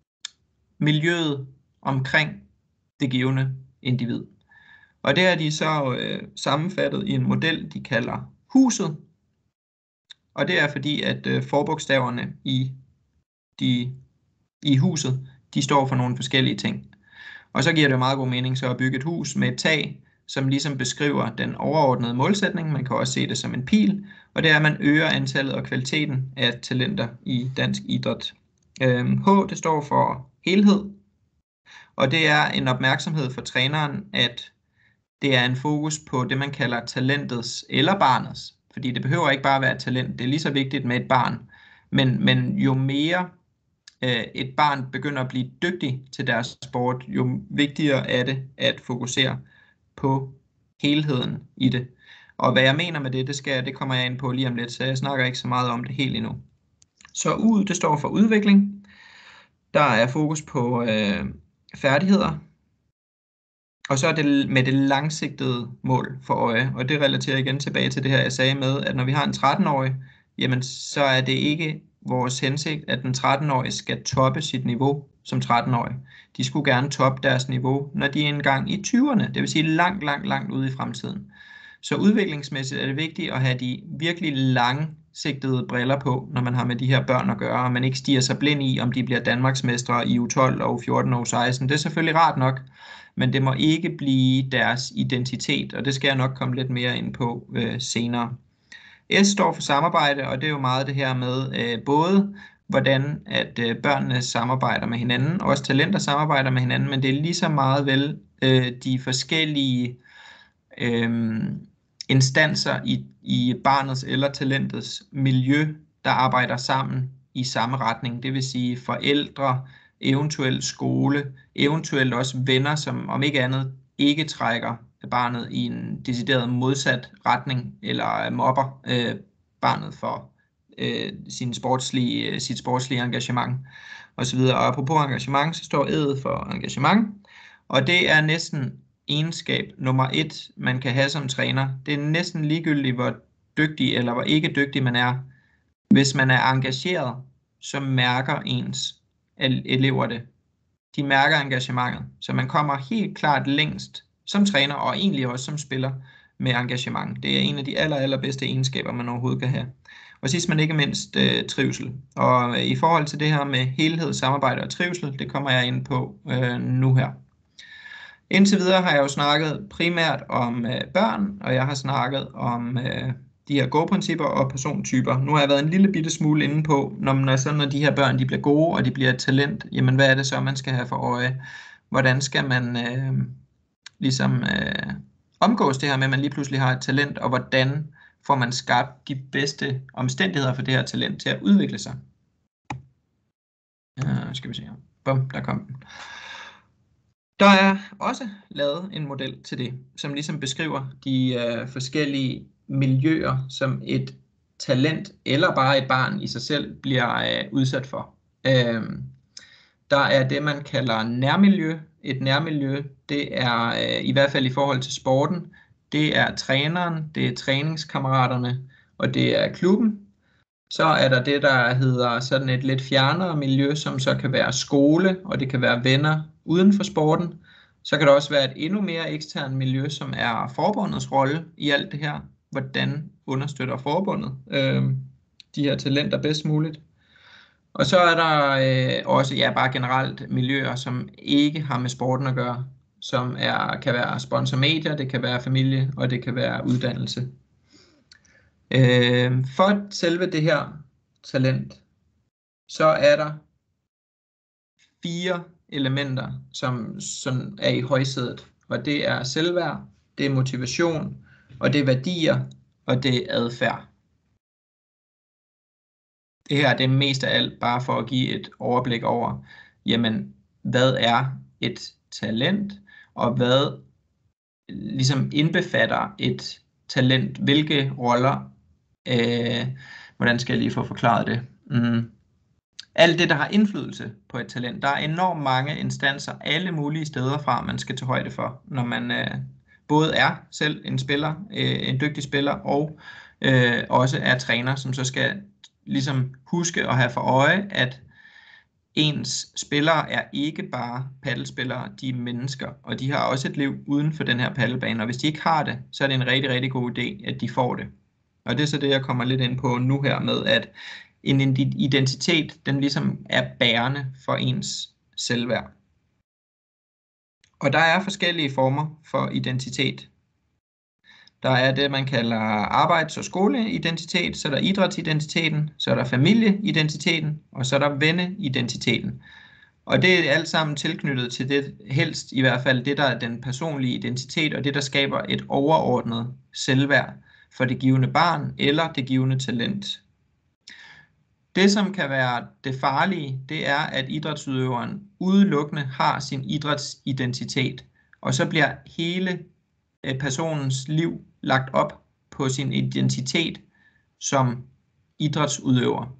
[SPEAKER 1] miljøet omkring det givne individ. Og det er de så øh, sammenfattet i en model, de kalder huset. Og det er fordi, at øh, forbogstaverne i, de, i huset, de står for nogle forskellige ting. Og så giver det meget god mening så at bygge et hus med et tag, som ligesom beskriver den overordnede målsætning. Man kan også se det som en pil, og det er, at man øger antallet og kvaliteten af talenter i dansk idræt. Øh, H, det står for helhed, og det er en opmærksomhed for træneren, at det er en fokus på det, man kalder talentets eller barnets. Fordi det behøver ikke bare at være et talent. Det er lige så vigtigt med et barn. Men, men jo mere øh, et barn begynder at blive dygtig til deres sport, jo vigtigere er det at fokusere på helheden i det. Og hvad jeg mener med det, det, skal, det kommer jeg ind på lige om lidt, så jeg snakker ikke så meget om det helt endnu. Så U, det står for udvikling. Der er fokus på øh, færdigheder. Og så er det med det langsigtede mål for øje, og det relaterer igen tilbage til det her, jeg sagde med, at når vi har en tretten-årig, jamen så er det ikke vores hensigt, at den tretten-årige skal toppe sit niveau som tretten-årig. De skulle gerne toppe deres niveau, når de er engang i tyverne, det vil sige langt, langt, langt ude i fremtiden. Så udviklingsmæssigt er det vigtigt at have de virkelig langsigtede briller på, når man har med de her børn at gøre, og man ikke stiger sig blind i, om de bliver danmarksmestre i U tolv og U fjorten og U seksten. Det er selvfølgelig rart nok, men det må ikke blive deres identitet, og det skal jeg nok komme lidt mere ind på øh, senere. S står for samarbejde, og det er jo meget det her med øh, både hvordan at øh, børnene samarbejder med hinanden, også talenter samarbejder med hinanden, men det er lige så meget vel øh, de forskellige øh, instanser i, i barnets eller talentets miljø, der arbejder sammen i samme retning, det vil sige forældre, eventuelt skole, eventuelt også venner, som om ikke andet ikke trækker barnet i en decideret modsat retning, eller mobber øh, barnet for øh, sin sportslige, sit sportslige engagement osv. Og apropos engagement, så står E'et for engagement, og det er næsten egenskab nummer et, man kan have som træner. Det er næsten ligegyldigt, hvor dygtig eller hvor ikke dygtig man er. Hvis man er engageret, så mærker ens elever det. De mærker engagementet, så man kommer helt klart længst som træner og egentlig også som spiller med engagement. Det er en af de aller, allerbedste egenskaber, man overhovedet kan have. Og sidst men ikke mindst øh, trivsel. Og øh, i forhold til det her med helhed, samarbejde og trivsel, det kommer jeg ind på øh, nu her. Indtil videre har jeg jo snakket primært om øh, børn, og jeg har snakket om øh, de her gå-principper og persontyper. Nu har jeg været en lille bitte smule inde på, når, man, altså, når de her børn de bliver gode, og de bliver et talent, jamen hvad er det så, man skal have for øje? Hvordan skal man øh, ligesom øh, omgås det her med, at man lige pludselig har et talent, og hvordan får man skabt de bedste omstændigheder for det her talent til at udvikle sig? Uh, skal vi se her. Bum, der kom den. Der er også lavet en model til det, som ligesom beskriver de øh, forskellige miljøer, som et talent eller bare et barn i sig selv bliver øh, udsat for. Øh, der er det, man kalder nærmiljø. Et nærmiljø, det er øh, i hvert fald i forhold til sporten, det er træneren, det er træningskammeraterne, og det er klubben. Så er der det, der hedder sådan et lidt fjernere miljø, som så kan være skole, og det kan være venner uden for sporten. Så kan der også være et endnu mere eksternt miljø, som er forbundets rolle i alt det her. Hvordan understøtter forbundet øh, de her talenter bedst muligt? Og så er der øh, også ja, bare generelt miljøer, som ikke har med sporten at gøre, som er, kan være sponsormedier, det kan være familie, og det kan være uddannelse. Øh, for selve det her talent, så er der fire elementer, som, som er i højsædet. Og det er selvværd, det er motivation, og det er værdier, og det er adfærd. Det her det er mest af alt bare for at give et overblik over, jamen, hvad er et talent, og hvad ligesom indbefatter et talent, hvilke roller, øh, hvordan skal jeg lige få forklaret det? Mm. Alt det, der har indflydelse på et talent. Der er enormt mange instanser, alle mulige steder fra, man skal tage højde for, når man øh, både er selv en spiller, øh, en dygtig spiller, og øh, også er træner, som så skal ligesom huske at have for øje, at ens spillere er ikke bare paddelspillere, de er mennesker, og de har også et liv uden for den her paddelbane, og hvis de ikke har det, så er det en rigtig, rigtig god idé, at de får det. Og det er så det, jeg kommer lidt ind på nu her med, at en identitet, den ligesom er bærende for ens selvværd. Og der er forskellige former for identitet. Der er det, man kalder arbejds- og skoleidentitet, så er der idrætsidentiteten, så er der familieidentiteten, og så er der venneidentiteten. Og det er alt sammen tilknyttet til det, helst i hvert fald det, der er den personlige identitet, og det, der skaber et overordnet selvværd for det givende barn eller det givende talent. Det, som kan være det farlige, det er, at idrætsudøveren udelukkende har sin idrætsidentitet, og så bliver hele personens liv lagt op på sin identitet som idrætsudøver.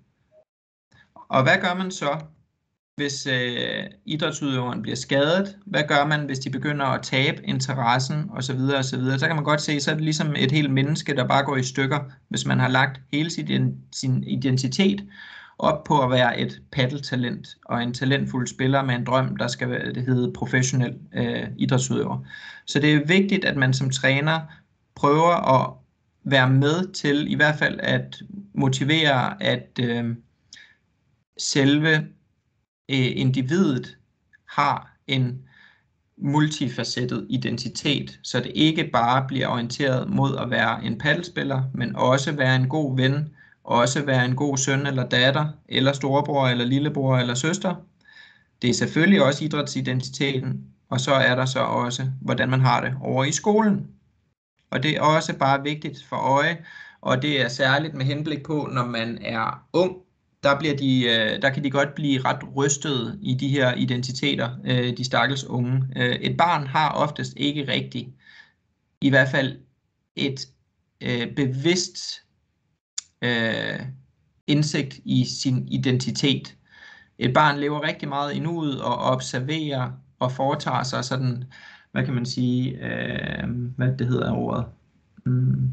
[SPEAKER 1] Og hvad gør man så, hvis øh, idrætsudøveren bliver skadet? Hvad gør man, hvis de begynder at tabe interessen osv. osv.? Så kan man godt se, så er det ligesom et helt menneske, der bare går i stykker, hvis man har lagt hele sin, sin identitet op på at være et paddeltalent og en talentfuld spiller med en drøm, der skal være, det hedder professionel øh, idrætsudøver. Så det er vigtigt, at man som træner prøver at være med til i hvert fald at motivere, at øh, selve øh, individet har en multifacettet identitet, så det ikke bare bliver orienteret mod at være en paddelspiller, men også være en god ven, også være en god søn eller datter, eller storebror eller lillebror eller søster. Det er selvfølgelig også idrætsidentiteten, og så er der så også, hvordan man har det over i skolen. Og det er også bare vigtigt for øje, og det er særligt med henblik på, når man er ung, der, bliver de, der kan de godt blive ret rystede i de her identiteter, de stakkels unge. Et barn har oftest ikke rigtigt, i hvert fald et øh, bevidst øh, indsigt i sin identitet. Et barn lever rigtig meget i nuet og observerer og foretager sig sådan, hvad kan man sige, øh, hvad det hedder ordet? Mm.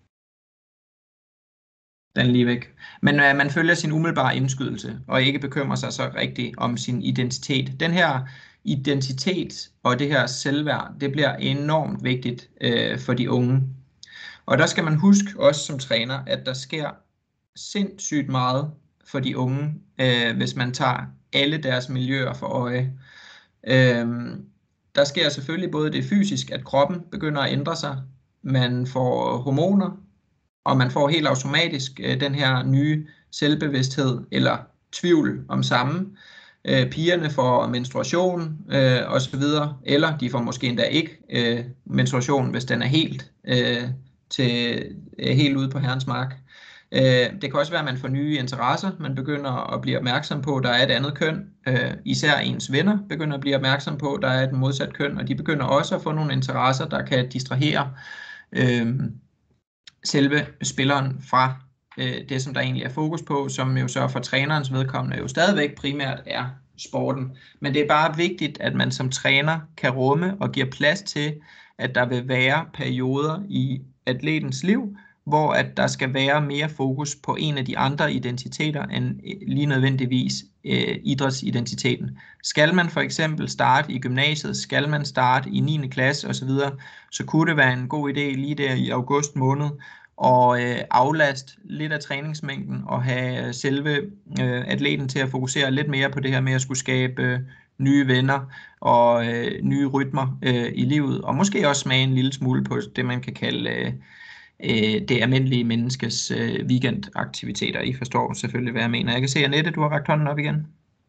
[SPEAKER 1] Den er lige væk. Men øh, man følger sin umiddelbare indskydelse, og ikke bekymrer sig så rigtigt om sin identitet. Den her identitet og det her selvværd, det bliver enormt vigtigt øh, for de unge. Og der skal man huske også som træner, at der sker sindssygt meget for de unge, øh, hvis man tager alle deres miljøer for øje. Øh, der sker selvfølgelig både det fysisk, at kroppen begynder at ændre sig. Man får hormoner, og man får helt automatisk øh, den her nye selvbevidsthed eller tvivl om samme. Øh, pigerne får menstruation øh, og så videre, eller de får måske endda ikke øh, menstruation, hvis den er helt øh, til øh, helt ude på herrens mark. Øh, det kan også være, at man får nye interesser. Man begynder at blive opmærksom på, at der er et andet køn. Øh, især ens venner begynder at blive opmærksom på, at der er et modsat køn, og de begynder også at få nogle interesser, der kan distrahere øh, selve spilleren fra øh, det, som der egentlig er fokus på, som jo så for trænerens vedkommende jo stadigvæk primært er sporten. Men det er bare vigtigt, at man som træner kan rumme og giver plads til, at der vil være perioder i atletens liv, hvor at der skal være mere fokus på en af de andre identiteter end lige nødvendigvis øh, idrætsidentiteten. Skal man for eksempel starte i gymnasiet, skal man starte i niende klasse osv., så kunne det være en god idé lige der i august måned og øh, aflaste lidt af træningsmængden og have selve øh, atleten til at fokusere lidt mere på det her med at skulle skabe øh, nye venner og øh, nye rytmer øh, i livet, og måske også smage en lille smule på det, man kan kalde øh, det almindelige menneskes øh, weekendaktiviteter. I forstår selvfølgelig, hvad jeg mener. Jeg kan se, Annette, du har rakt hånden op igen.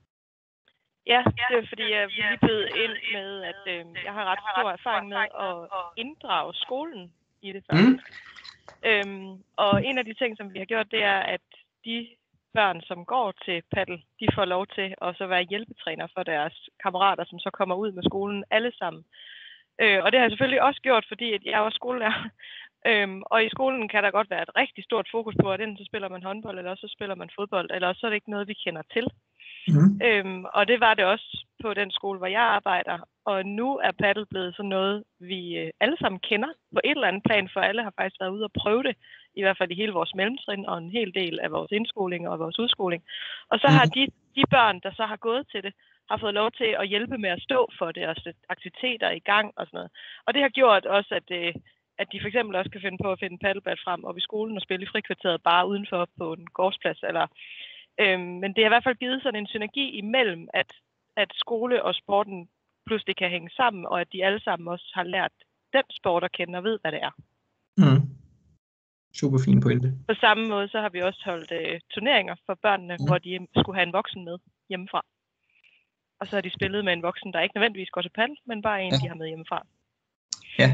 [SPEAKER 2] Ja, det er fordi, jeg lige blev ind med, at øh, jeg har ret stor erfaring med at inddrage skolen i det faktisk. Mm. Øhm, og en af de ting, som vi har gjort, det er, at de børn, som går til paddle, de får lov til at så være hjælpetræner for deres kammerater, som så kommer ud med skolen alle sammen. Øh, og det har jeg selvfølgelig også gjort, fordi at jeg er også skolelærer. Øhm, og i skolen kan der godt være et rigtig stort fokus på, at enten så spiller man håndbold, eller også så spiller man fodbold, eller også så er det ikke noget, vi kender til. Mm. Øhm, og det var det også på den skole, hvor jeg arbejder. Og nu er paddle blevet sådan noget, vi øh, alle sammen kender på et eller andet plan, for alle har faktisk været ude og prøve det, i hvert fald i hele vores mellemtrin og en hel del af vores indskoling og vores udskoling. Og så har de, de børn, der så har gået til det, har fået lov til at hjælpe med at stå for det og sætte aktiviteter i gang og sådan noget. Og det har gjort også, at øh, at de for eksempel også kan finde på at finde en paddlebat frem op i skolen og spille i frikvarteret bare udenfor på en gårdsplads. Eller, øhm, men det har i hvert fald givet sådan en synergi imellem, at, at skole og sporten pludselig kan hænge sammen, og at de alle sammen også har lært den sport at kende og ved, hvad det er.
[SPEAKER 1] Mm. Super fin pointe.
[SPEAKER 2] På samme måde så har vi også holdt øh, turneringer for børnene, mm. hvor de skulle have en voksen med hjemmefra. Og så har de spillet med en voksen, der ikke nødvendigvis går til paddle, men bare en, ja. de har med hjemmefra.
[SPEAKER 1] Ja.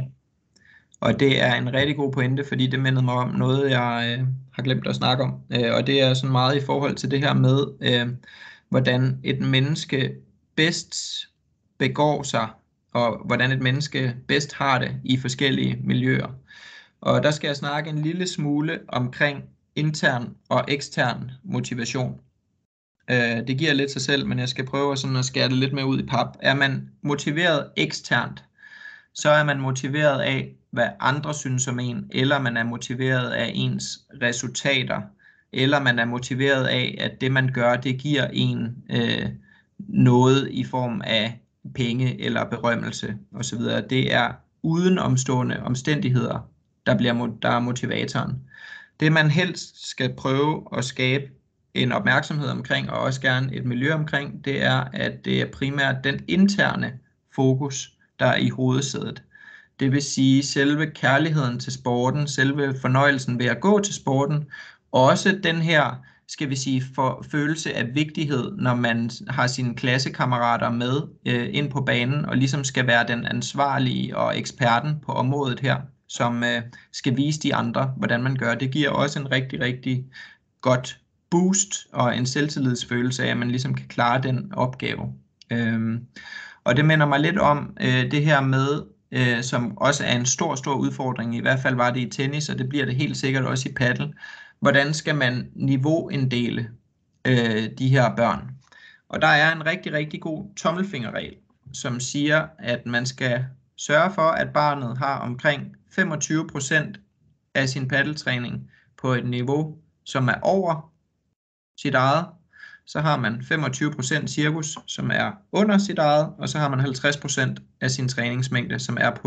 [SPEAKER 1] Og det er en rigtig god pointe, fordi det mindede mig om noget, jeg øh, har glemt at snakke om. Øh, og det er sådan meget i forhold til det her med, øh, hvordan et menneske bedst begår sig, og hvordan et menneske bedst har det i forskellige miljøer. Og der skal jeg snakke en lille smule omkring intern og ekstern motivation. Øh, det giver lidt sig selv, men jeg skal prøve sådan at skære det lidt mere ud i pap. Er man motiveret eksternt, så er man motiveret af, hvad andre synes om en, eller man er motiveret af ens resultater, eller man er motiveret af, at det man gør, det giver en øh, noget i form af penge eller berømmelse osv. Det er udenomstående omstændigheder, der, bliver, der er motivatoren. Det man helst skal prøve at skabe en opmærksomhed omkring, og også gerne et miljø omkring, det er, at det er primært den interne fokus, der er i hovedsædet. Det vil sige selve kærligheden til sporten, selve fornøjelsen ved at gå til sporten, og også den her, skal vi sige, for følelse af vigtighed, når man har sine klassekammerater med øh, ind på banen, og ligesom skal være den ansvarlige og eksperten på området her, som øh, skal vise de andre, hvordan man gør. Det giver også en rigtig, rigtig godt boost og en selvtillidsfølelse af, at man ligesom kan klare den opgave. Øhm, og det minder mig lidt om øh, det her med, øh, som også er en stor, stor udfordring, i hvert fald var det i tennis, og det bliver det helt sikkert også i paddle. Hvordan skal man niveauinddele øh, de her børn? Og der er en rigtig, rigtig god tommelfingerregel, som siger, at man skal sørge for, at barnet har omkring femogtyve procent af sin paddeltræning på et niveau, som er over sit eget. Så har man femogtyve procent cirkus, som er under sit eget, og så har man halvtreds procent af sin træningsmængde, som er på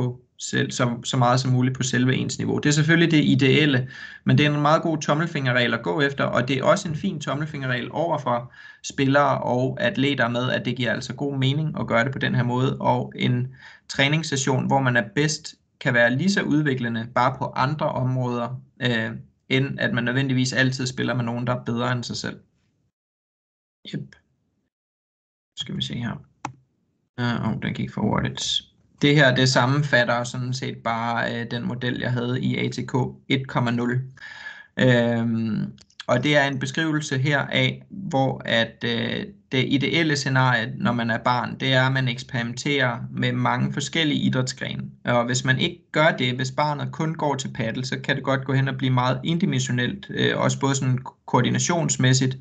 [SPEAKER 1] selv, så, så meget som muligt på selve ens niveau. Det er selvfølgelig det ideelle, men det er en meget god tommelfingerregel at gå efter, og det er også en fin tommelfingerregel over for spillere og atleter med, at det giver altså god mening at gøre det på den her måde, og en træningssession, hvor man er bedst, kan være lige så udviklende, bare på andre områder, øh, end at man nødvendigvis altid spiller med nogen, der er bedre end sig selv. Yep. Skal vi se her. Uh, oh, den gik for hurtigt. Det her, det sammenfatter sådan set bare øh, den model, jeg havde i A T K et komma nul. Øhm, og det er en beskrivelse her af, hvor at øh, det ideelle scenarie, når man er barn, det er, at man eksperimenterer med mange forskellige idrætsgrene. Og hvis man ikke gør det, hvis barnet kun går til paddle, så kan det godt gå hen og blive meget indimensionelt, øh, også både sådan koordinationsmæssigt,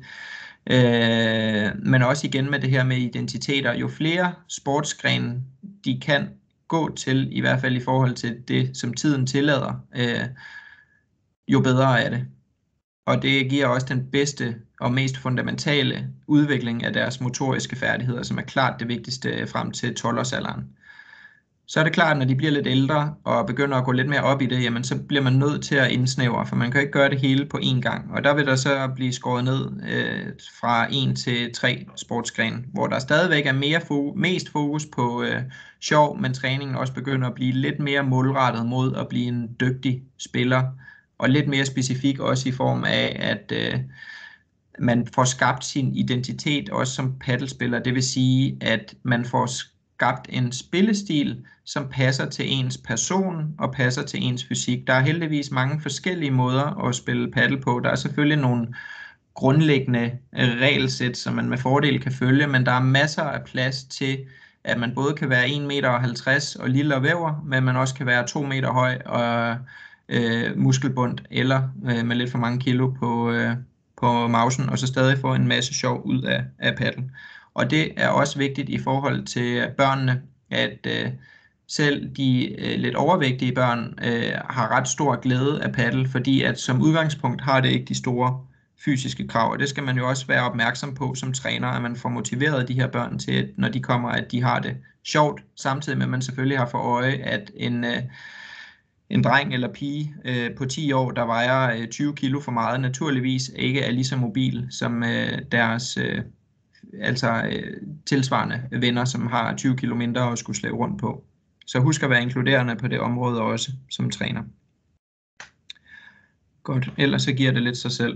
[SPEAKER 1] øh, men også igen med det her med identiteter. Jo flere sportsgrene de kan gå til, i hvert fald i forhold til det, som tiden tillader, øh, jo bedre er det. Og det giver også den bedste og mest fundamentale udvikling af deres motoriske færdigheder, som er klart det vigtigste frem til tolv-årsalderen. Så er det klart, at når de bliver lidt ældre og begynder at gå lidt mere op i det, jamen så bliver man nødt til at indsnævre, for man kan ikke gøre det hele på én gang. Og der vil der så blive skåret ned øh, fra en til tre sportsgrene, hvor der stadigvæk er mere fo- mest fokus på øh, sjov, men træningen også begynder at blive lidt mere målrettet mod at blive en dygtig spiller, og lidt mere specifik også i form af, at øh, man får skabt sin identitet også som paddelspiller. Det vil sige, at man får skabt en spillestil, som passer til ens person og passer til ens fysik. Der er heldigvis mange forskellige måder at spille paddel på. Der er selvfølgelig nogle grundlæggende regelsæt, som man med fordel kan følge, men der er masser af plads til, at man både kan være en komma halvtreds meter og lille og væver, men man også kan være to meter høj og øh, muskelbundt, eller øh, med lidt for mange kilo på, øh, på mausen, og så stadig få en masse sjov ud af, af paddel. Og det er også vigtigt i forhold til børnene, at øh, selv de øh, lidt overvægtige børn øh, har ret stor glæde af paddel, fordi at som udgangspunkt har det ikke de store fysiske krav, og det skal man jo også være opmærksom på som træner, at man får motiveret de her børn til, at når de kommer, at de har det sjovt, samtidig med at man selvfølgelig har for øje, at en, øh, en dreng eller pige øh, på ti år, der vejer øh, tyve kilo for meget, naturligvis ikke er lige så mobil som øh, deres øh, altså øh, tilsvarende venner, som har tyve kilo mindre at skulle slæve rundt på. Så husk at være inkluderende på det område også som træner. Godt, ellers så giver det lidt sig selv.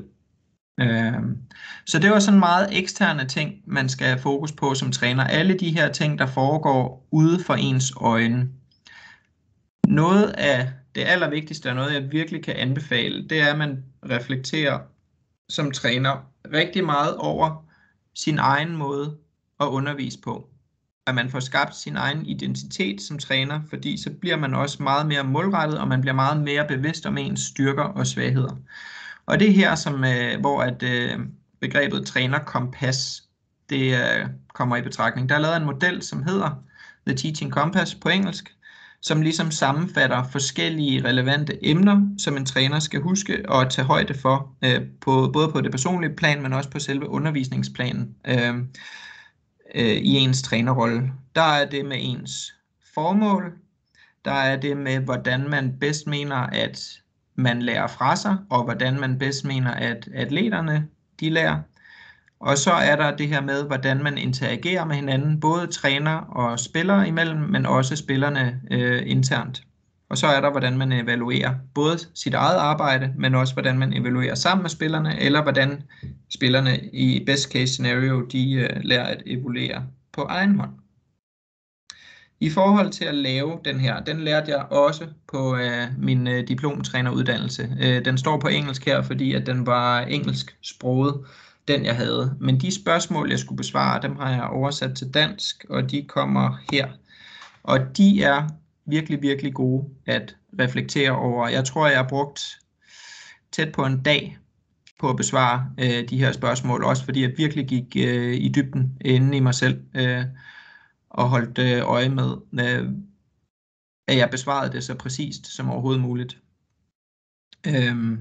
[SPEAKER 1] Så det var sådan meget eksterne ting, man skal have fokus på som træner. Alle de her ting, der foregår ude for ens øjne. Noget af det allervigtigste, og noget jeg virkelig kan anbefale, det er, at man reflekterer som træner rigtig meget over sin egen måde at undervise på. At man får skabt sin egen identitet som træner, fordi så bliver man også meget mere målrettet, og man bliver meget mere bevidst om ens styrker og svagheder. Og det er her, som, øh, hvor at, øh, begrebet trænerkompas det, øh, kommer i betragtning. Der er lavet en model, som hedder The Teaching Compass på engelsk, som ligesom sammenfatter forskellige relevante emner, som en træner skal huske og tage højde for, øh, på, både på det personlige plan, men også på selve undervisningsplanen øh, øh, i ens trænerrolle. Der er det med ens formål, der er det med, hvordan man bedst mener, at man lærer fra sig, og hvordan man bedst mener, at atleterne de lærer. Og så er der det her med, hvordan man interagerer med hinanden, både træner og spillere imellem, men også spillerne øh, internt. Og så er der, hvordan man evaluerer både sit eget arbejde, men også hvordan man evaluerer sammen med spillerne, eller hvordan spillerne i best case scenario, de øh, lærer at evaluere på egen hånd. I forhold til at lave den her, den lærte jeg også på øh, min øh, diplomtræneruddannelse. Øh, den står på engelsk her, fordi at den var engelsk sproget, den jeg havde. Men de spørgsmål, jeg skulle besvare, dem har jeg oversat til dansk, og de kommer her. Og de er virkelig, virkelig gode at reflektere over. Jeg tror, jeg har brugt tæt på en dag på at besvare øh, de her spørgsmål, også fordi jeg virkelig gik øh, i dybden inde i mig selv, øh, og holdt øh, øje med, øh, at jeg besvarede det så præcist som overhovedet muligt. Øhm,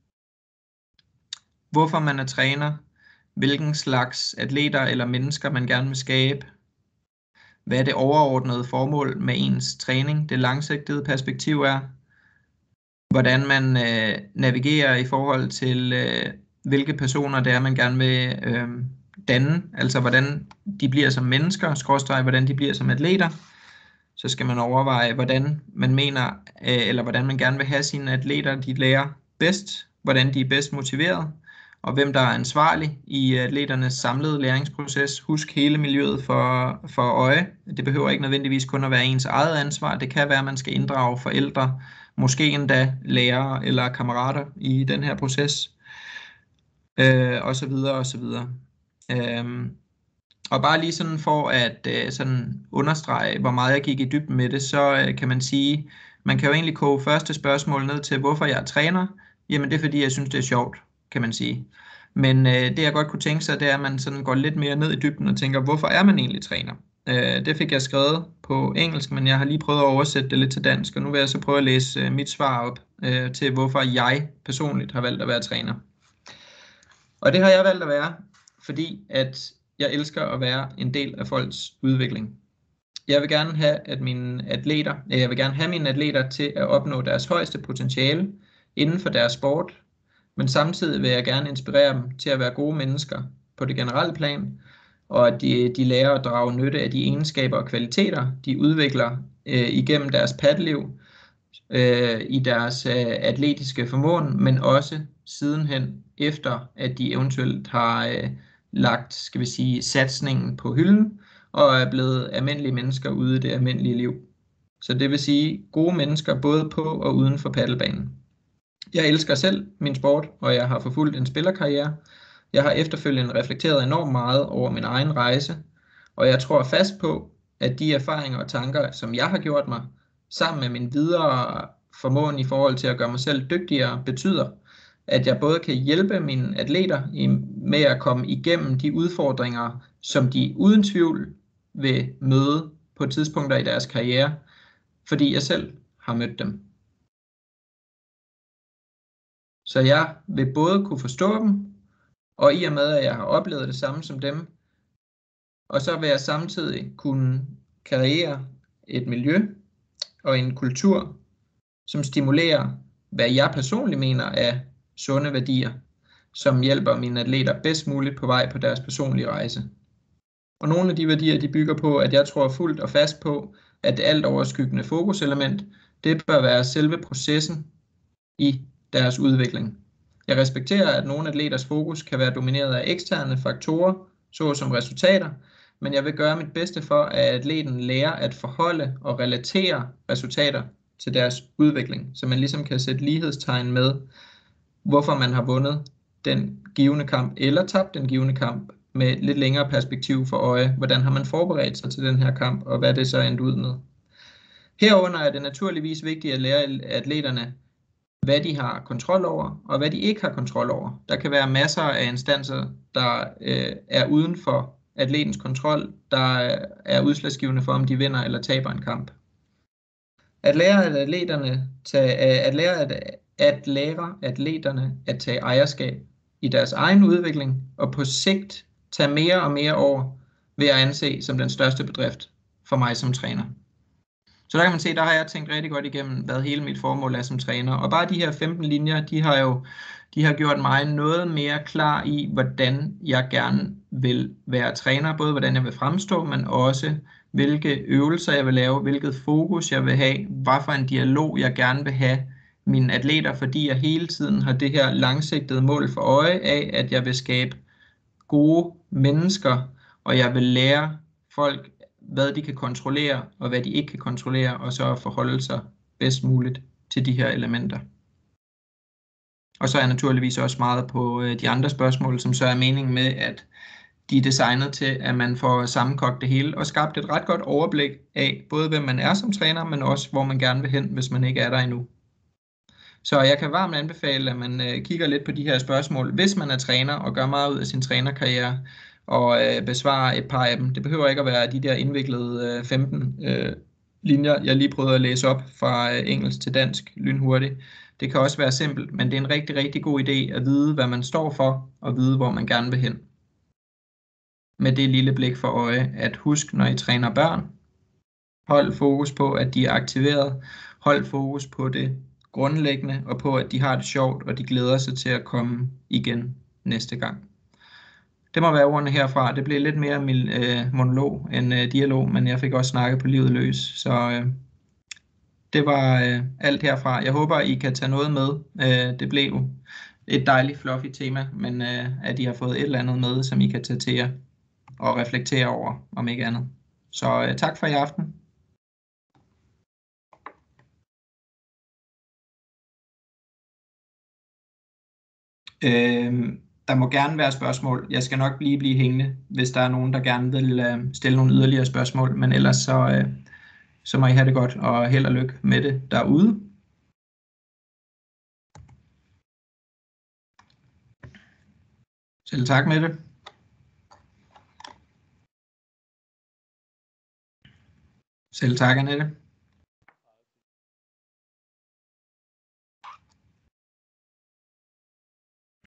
[SPEAKER 1] hvorfor man er træner, hvilken slags atleter eller mennesker man gerne vil skabe, hvad det overordnede formål med ens træning, det langsigtede perspektiv er, hvordan man øh, navigerer i forhold til, øh, hvilke personer det er, man gerne vil øh, danne, altså hvordan de bliver som mennesker, skråstreg, hvordan de bliver som atleter. Så skal man overveje, hvordan man mener, øh, eller hvordan man gerne vil have sine atleter, de lærer bedst, hvordan de er bedst motiveret, og hvem der er ansvarlig i atleternes samlede læringsproces. Husk hele miljøet for, for øje. Det behøver ikke nødvendigvis kun at være ens eget ansvar. Det kan være, at man skal inddrage forældre, måske endda lærere eller kammerater i den her proces, øh, og så videre og så videre. Øhm, og bare lige sådan for at øh, sådan understrege, hvor meget jeg gik i dybden med det, så øh, kan man sige, man kan jo egentlig koge første spørgsmål ned til, hvorfor jeg er træner. Jamen det er fordi, jeg synes, det er sjovt, kan man sige. Men øh, det jeg godt kunne tænke sig, det er, at man sådan går lidt mere ned i dybden og tænker, hvorfor er man egentlig træner? Øh, det fik jeg skrevet på engelsk, men jeg har lige prøvet at oversætte det lidt til dansk, og nu vil jeg så prøve at læse øh, mit svar op øh, til, hvorfor jeg personligt har valgt at være træner. Og det har jeg valgt at være, fordi at jeg elsker at være en del af folks udvikling. Jeg vil gerne have, at mine atleter, jeg vil gerne have mine atleter til at opnå deres højeste potentiale inden for deres sport, men samtidig vil jeg gerne inspirere dem til at være gode mennesker på det generelle plan, og at de, de lærer at drage nytte af de egenskaber og kvaliteter, de udvikler øh, igennem deres paddeliv, øh, i deres øh, atletiske formåen, men også sidenhen efter, at de eventuelt har øh, lagt, skal vi sige, satsningen på hylden, og er blevet almindelige mennesker ude i det almindelige liv. Så det vil sige gode mennesker både på og uden for paddelbanen. Jeg elsker selv min sport, og jeg har forfulgt en spillerkarriere. Jeg har efterfølgende reflekteret enormt meget over min egen rejse, og jeg tror fast på, at de erfaringer og tanker, som jeg har gjort mig, sammen med min videre formåen i forhold til at gøre mig selv dygtigere, betyder, at jeg både kan hjælpe mine atleter med at komme igennem de udfordringer, som de uden tvivl vil møde på tidspunkter i deres karriere, fordi jeg selv har mødt dem. Så jeg vil både kunne forstå dem, og i og med, at jeg har oplevet det samme som dem, og så vil jeg samtidig kunne kreere et miljø og en kultur, som stimulerer, hvad jeg personligt mener er sunde værdier, som hjælper mine atleter bedst muligt på vej på deres personlige rejse. Og nogle af de værdier, de bygger på, at jeg tror fuldt og fast på, at det alt overskyggende fokuselement, det bør være selve processen i deres udvikling. Jeg respekterer, at nogle atleters fokus kan være domineret af eksterne faktorer, såsom resultater, men jeg vil gøre mit bedste for, at atleten lærer at forholde og relatere resultater til deres udvikling, så man ligesom kan sætte lighedstegn med, hvorfor man har vundet den givne kamp eller tabt den givne kamp med et lidt længere perspektiv for øje. Hvordan har man forberedt sig til den her kamp, og hvad det så er endt ud med. Herunder er det naturligvis vigtigt at lære atleterne, hvad de har kontrol over, og hvad de ikke har kontrol over. Der kan være masser af instanser, der øh, er uden for atletens kontrol, der er udslagsgivende for, om de vinder eller taber en kamp. At lære at atleterne, tage, at lære at, at lære atleterne at tage ejerskab i deres egen udvikling, og på sigt tage mere og mere over, vil jeg anse som den største bedrift for mig som træner. Så der kan man se, der har jeg tænkt rigtig godt igennem, hvad hele mit formål er som træner. Og bare de her femten linjer, de har jo de har gjort mig noget mere klar i, hvordan jeg gerne vil være træner. Både hvordan jeg vil fremstå, men også hvilke øvelser jeg vil lave, hvilket fokus jeg vil have, hvad for en dialog jeg gerne vil have mine atleter, fordi jeg hele tiden har det her langsigtede mål for øje af, at jeg vil skabe gode mennesker, og jeg vil lære folk, hvad de kan kontrollere, og hvad de ikke kan kontrollere, og så forholde sig bedst muligt til de her elementer. Og så er jeg naturligvis også meget på de andre spørgsmål, som så er meningen med, at de er designet til, at man får sammenkogt det hele, og skabt et ret godt overblik af, både hvem man er som træner, men også hvor man gerne vil hen, hvis man ikke er der endnu. Så jeg kan varmt anbefale, at man øh, kigger lidt på de her spørgsmål, hvis man er træner og gør meget ud af sin trænerkarriere, og øh, besvarer et par af dem. Det behøver ikke at være de der indviklede øh, femten øh, linjer, jeg lige prøvede at læse op fra øh, engelsk til dansk lynhurtigt. Det kan også være simpelt, men det er en rigtig, rigtig god idé at vide, hvad man står for, og vide, hvor man gerne vil hen. Med det lille blik for øje, at husk, når I træner børn, Hold fokus på, at de er aktiveret. Hold fokus på det grundlæggende, og på, at de har det sjovt, og de glæder sig til at komme igen næste gang. Det må være ordene herfra. Det blev lidt mere øh, monolog end øh, dialog, men jeg fik også snakket på livet løs. Så øh, det var øh, alt herfra. Jeg håber, I kan tage noget med. Øh, det blev et dejligt fluffy tema, men øh, at I har fået et eller andet med, som I kan tage til jer og reflektere over, om ikke andet. Så øh, tak for i aften. Øh, der må gerne være spørgsmål. Jeg skal nok lige blive hængende, hvis der er nogen, der gerne vil øh, stille nogle yderligere spørgsmål. Men ellers så, øh, så må I have det godt, og held og lykke med det derude. Selv tak med det. Selv tak, Annette.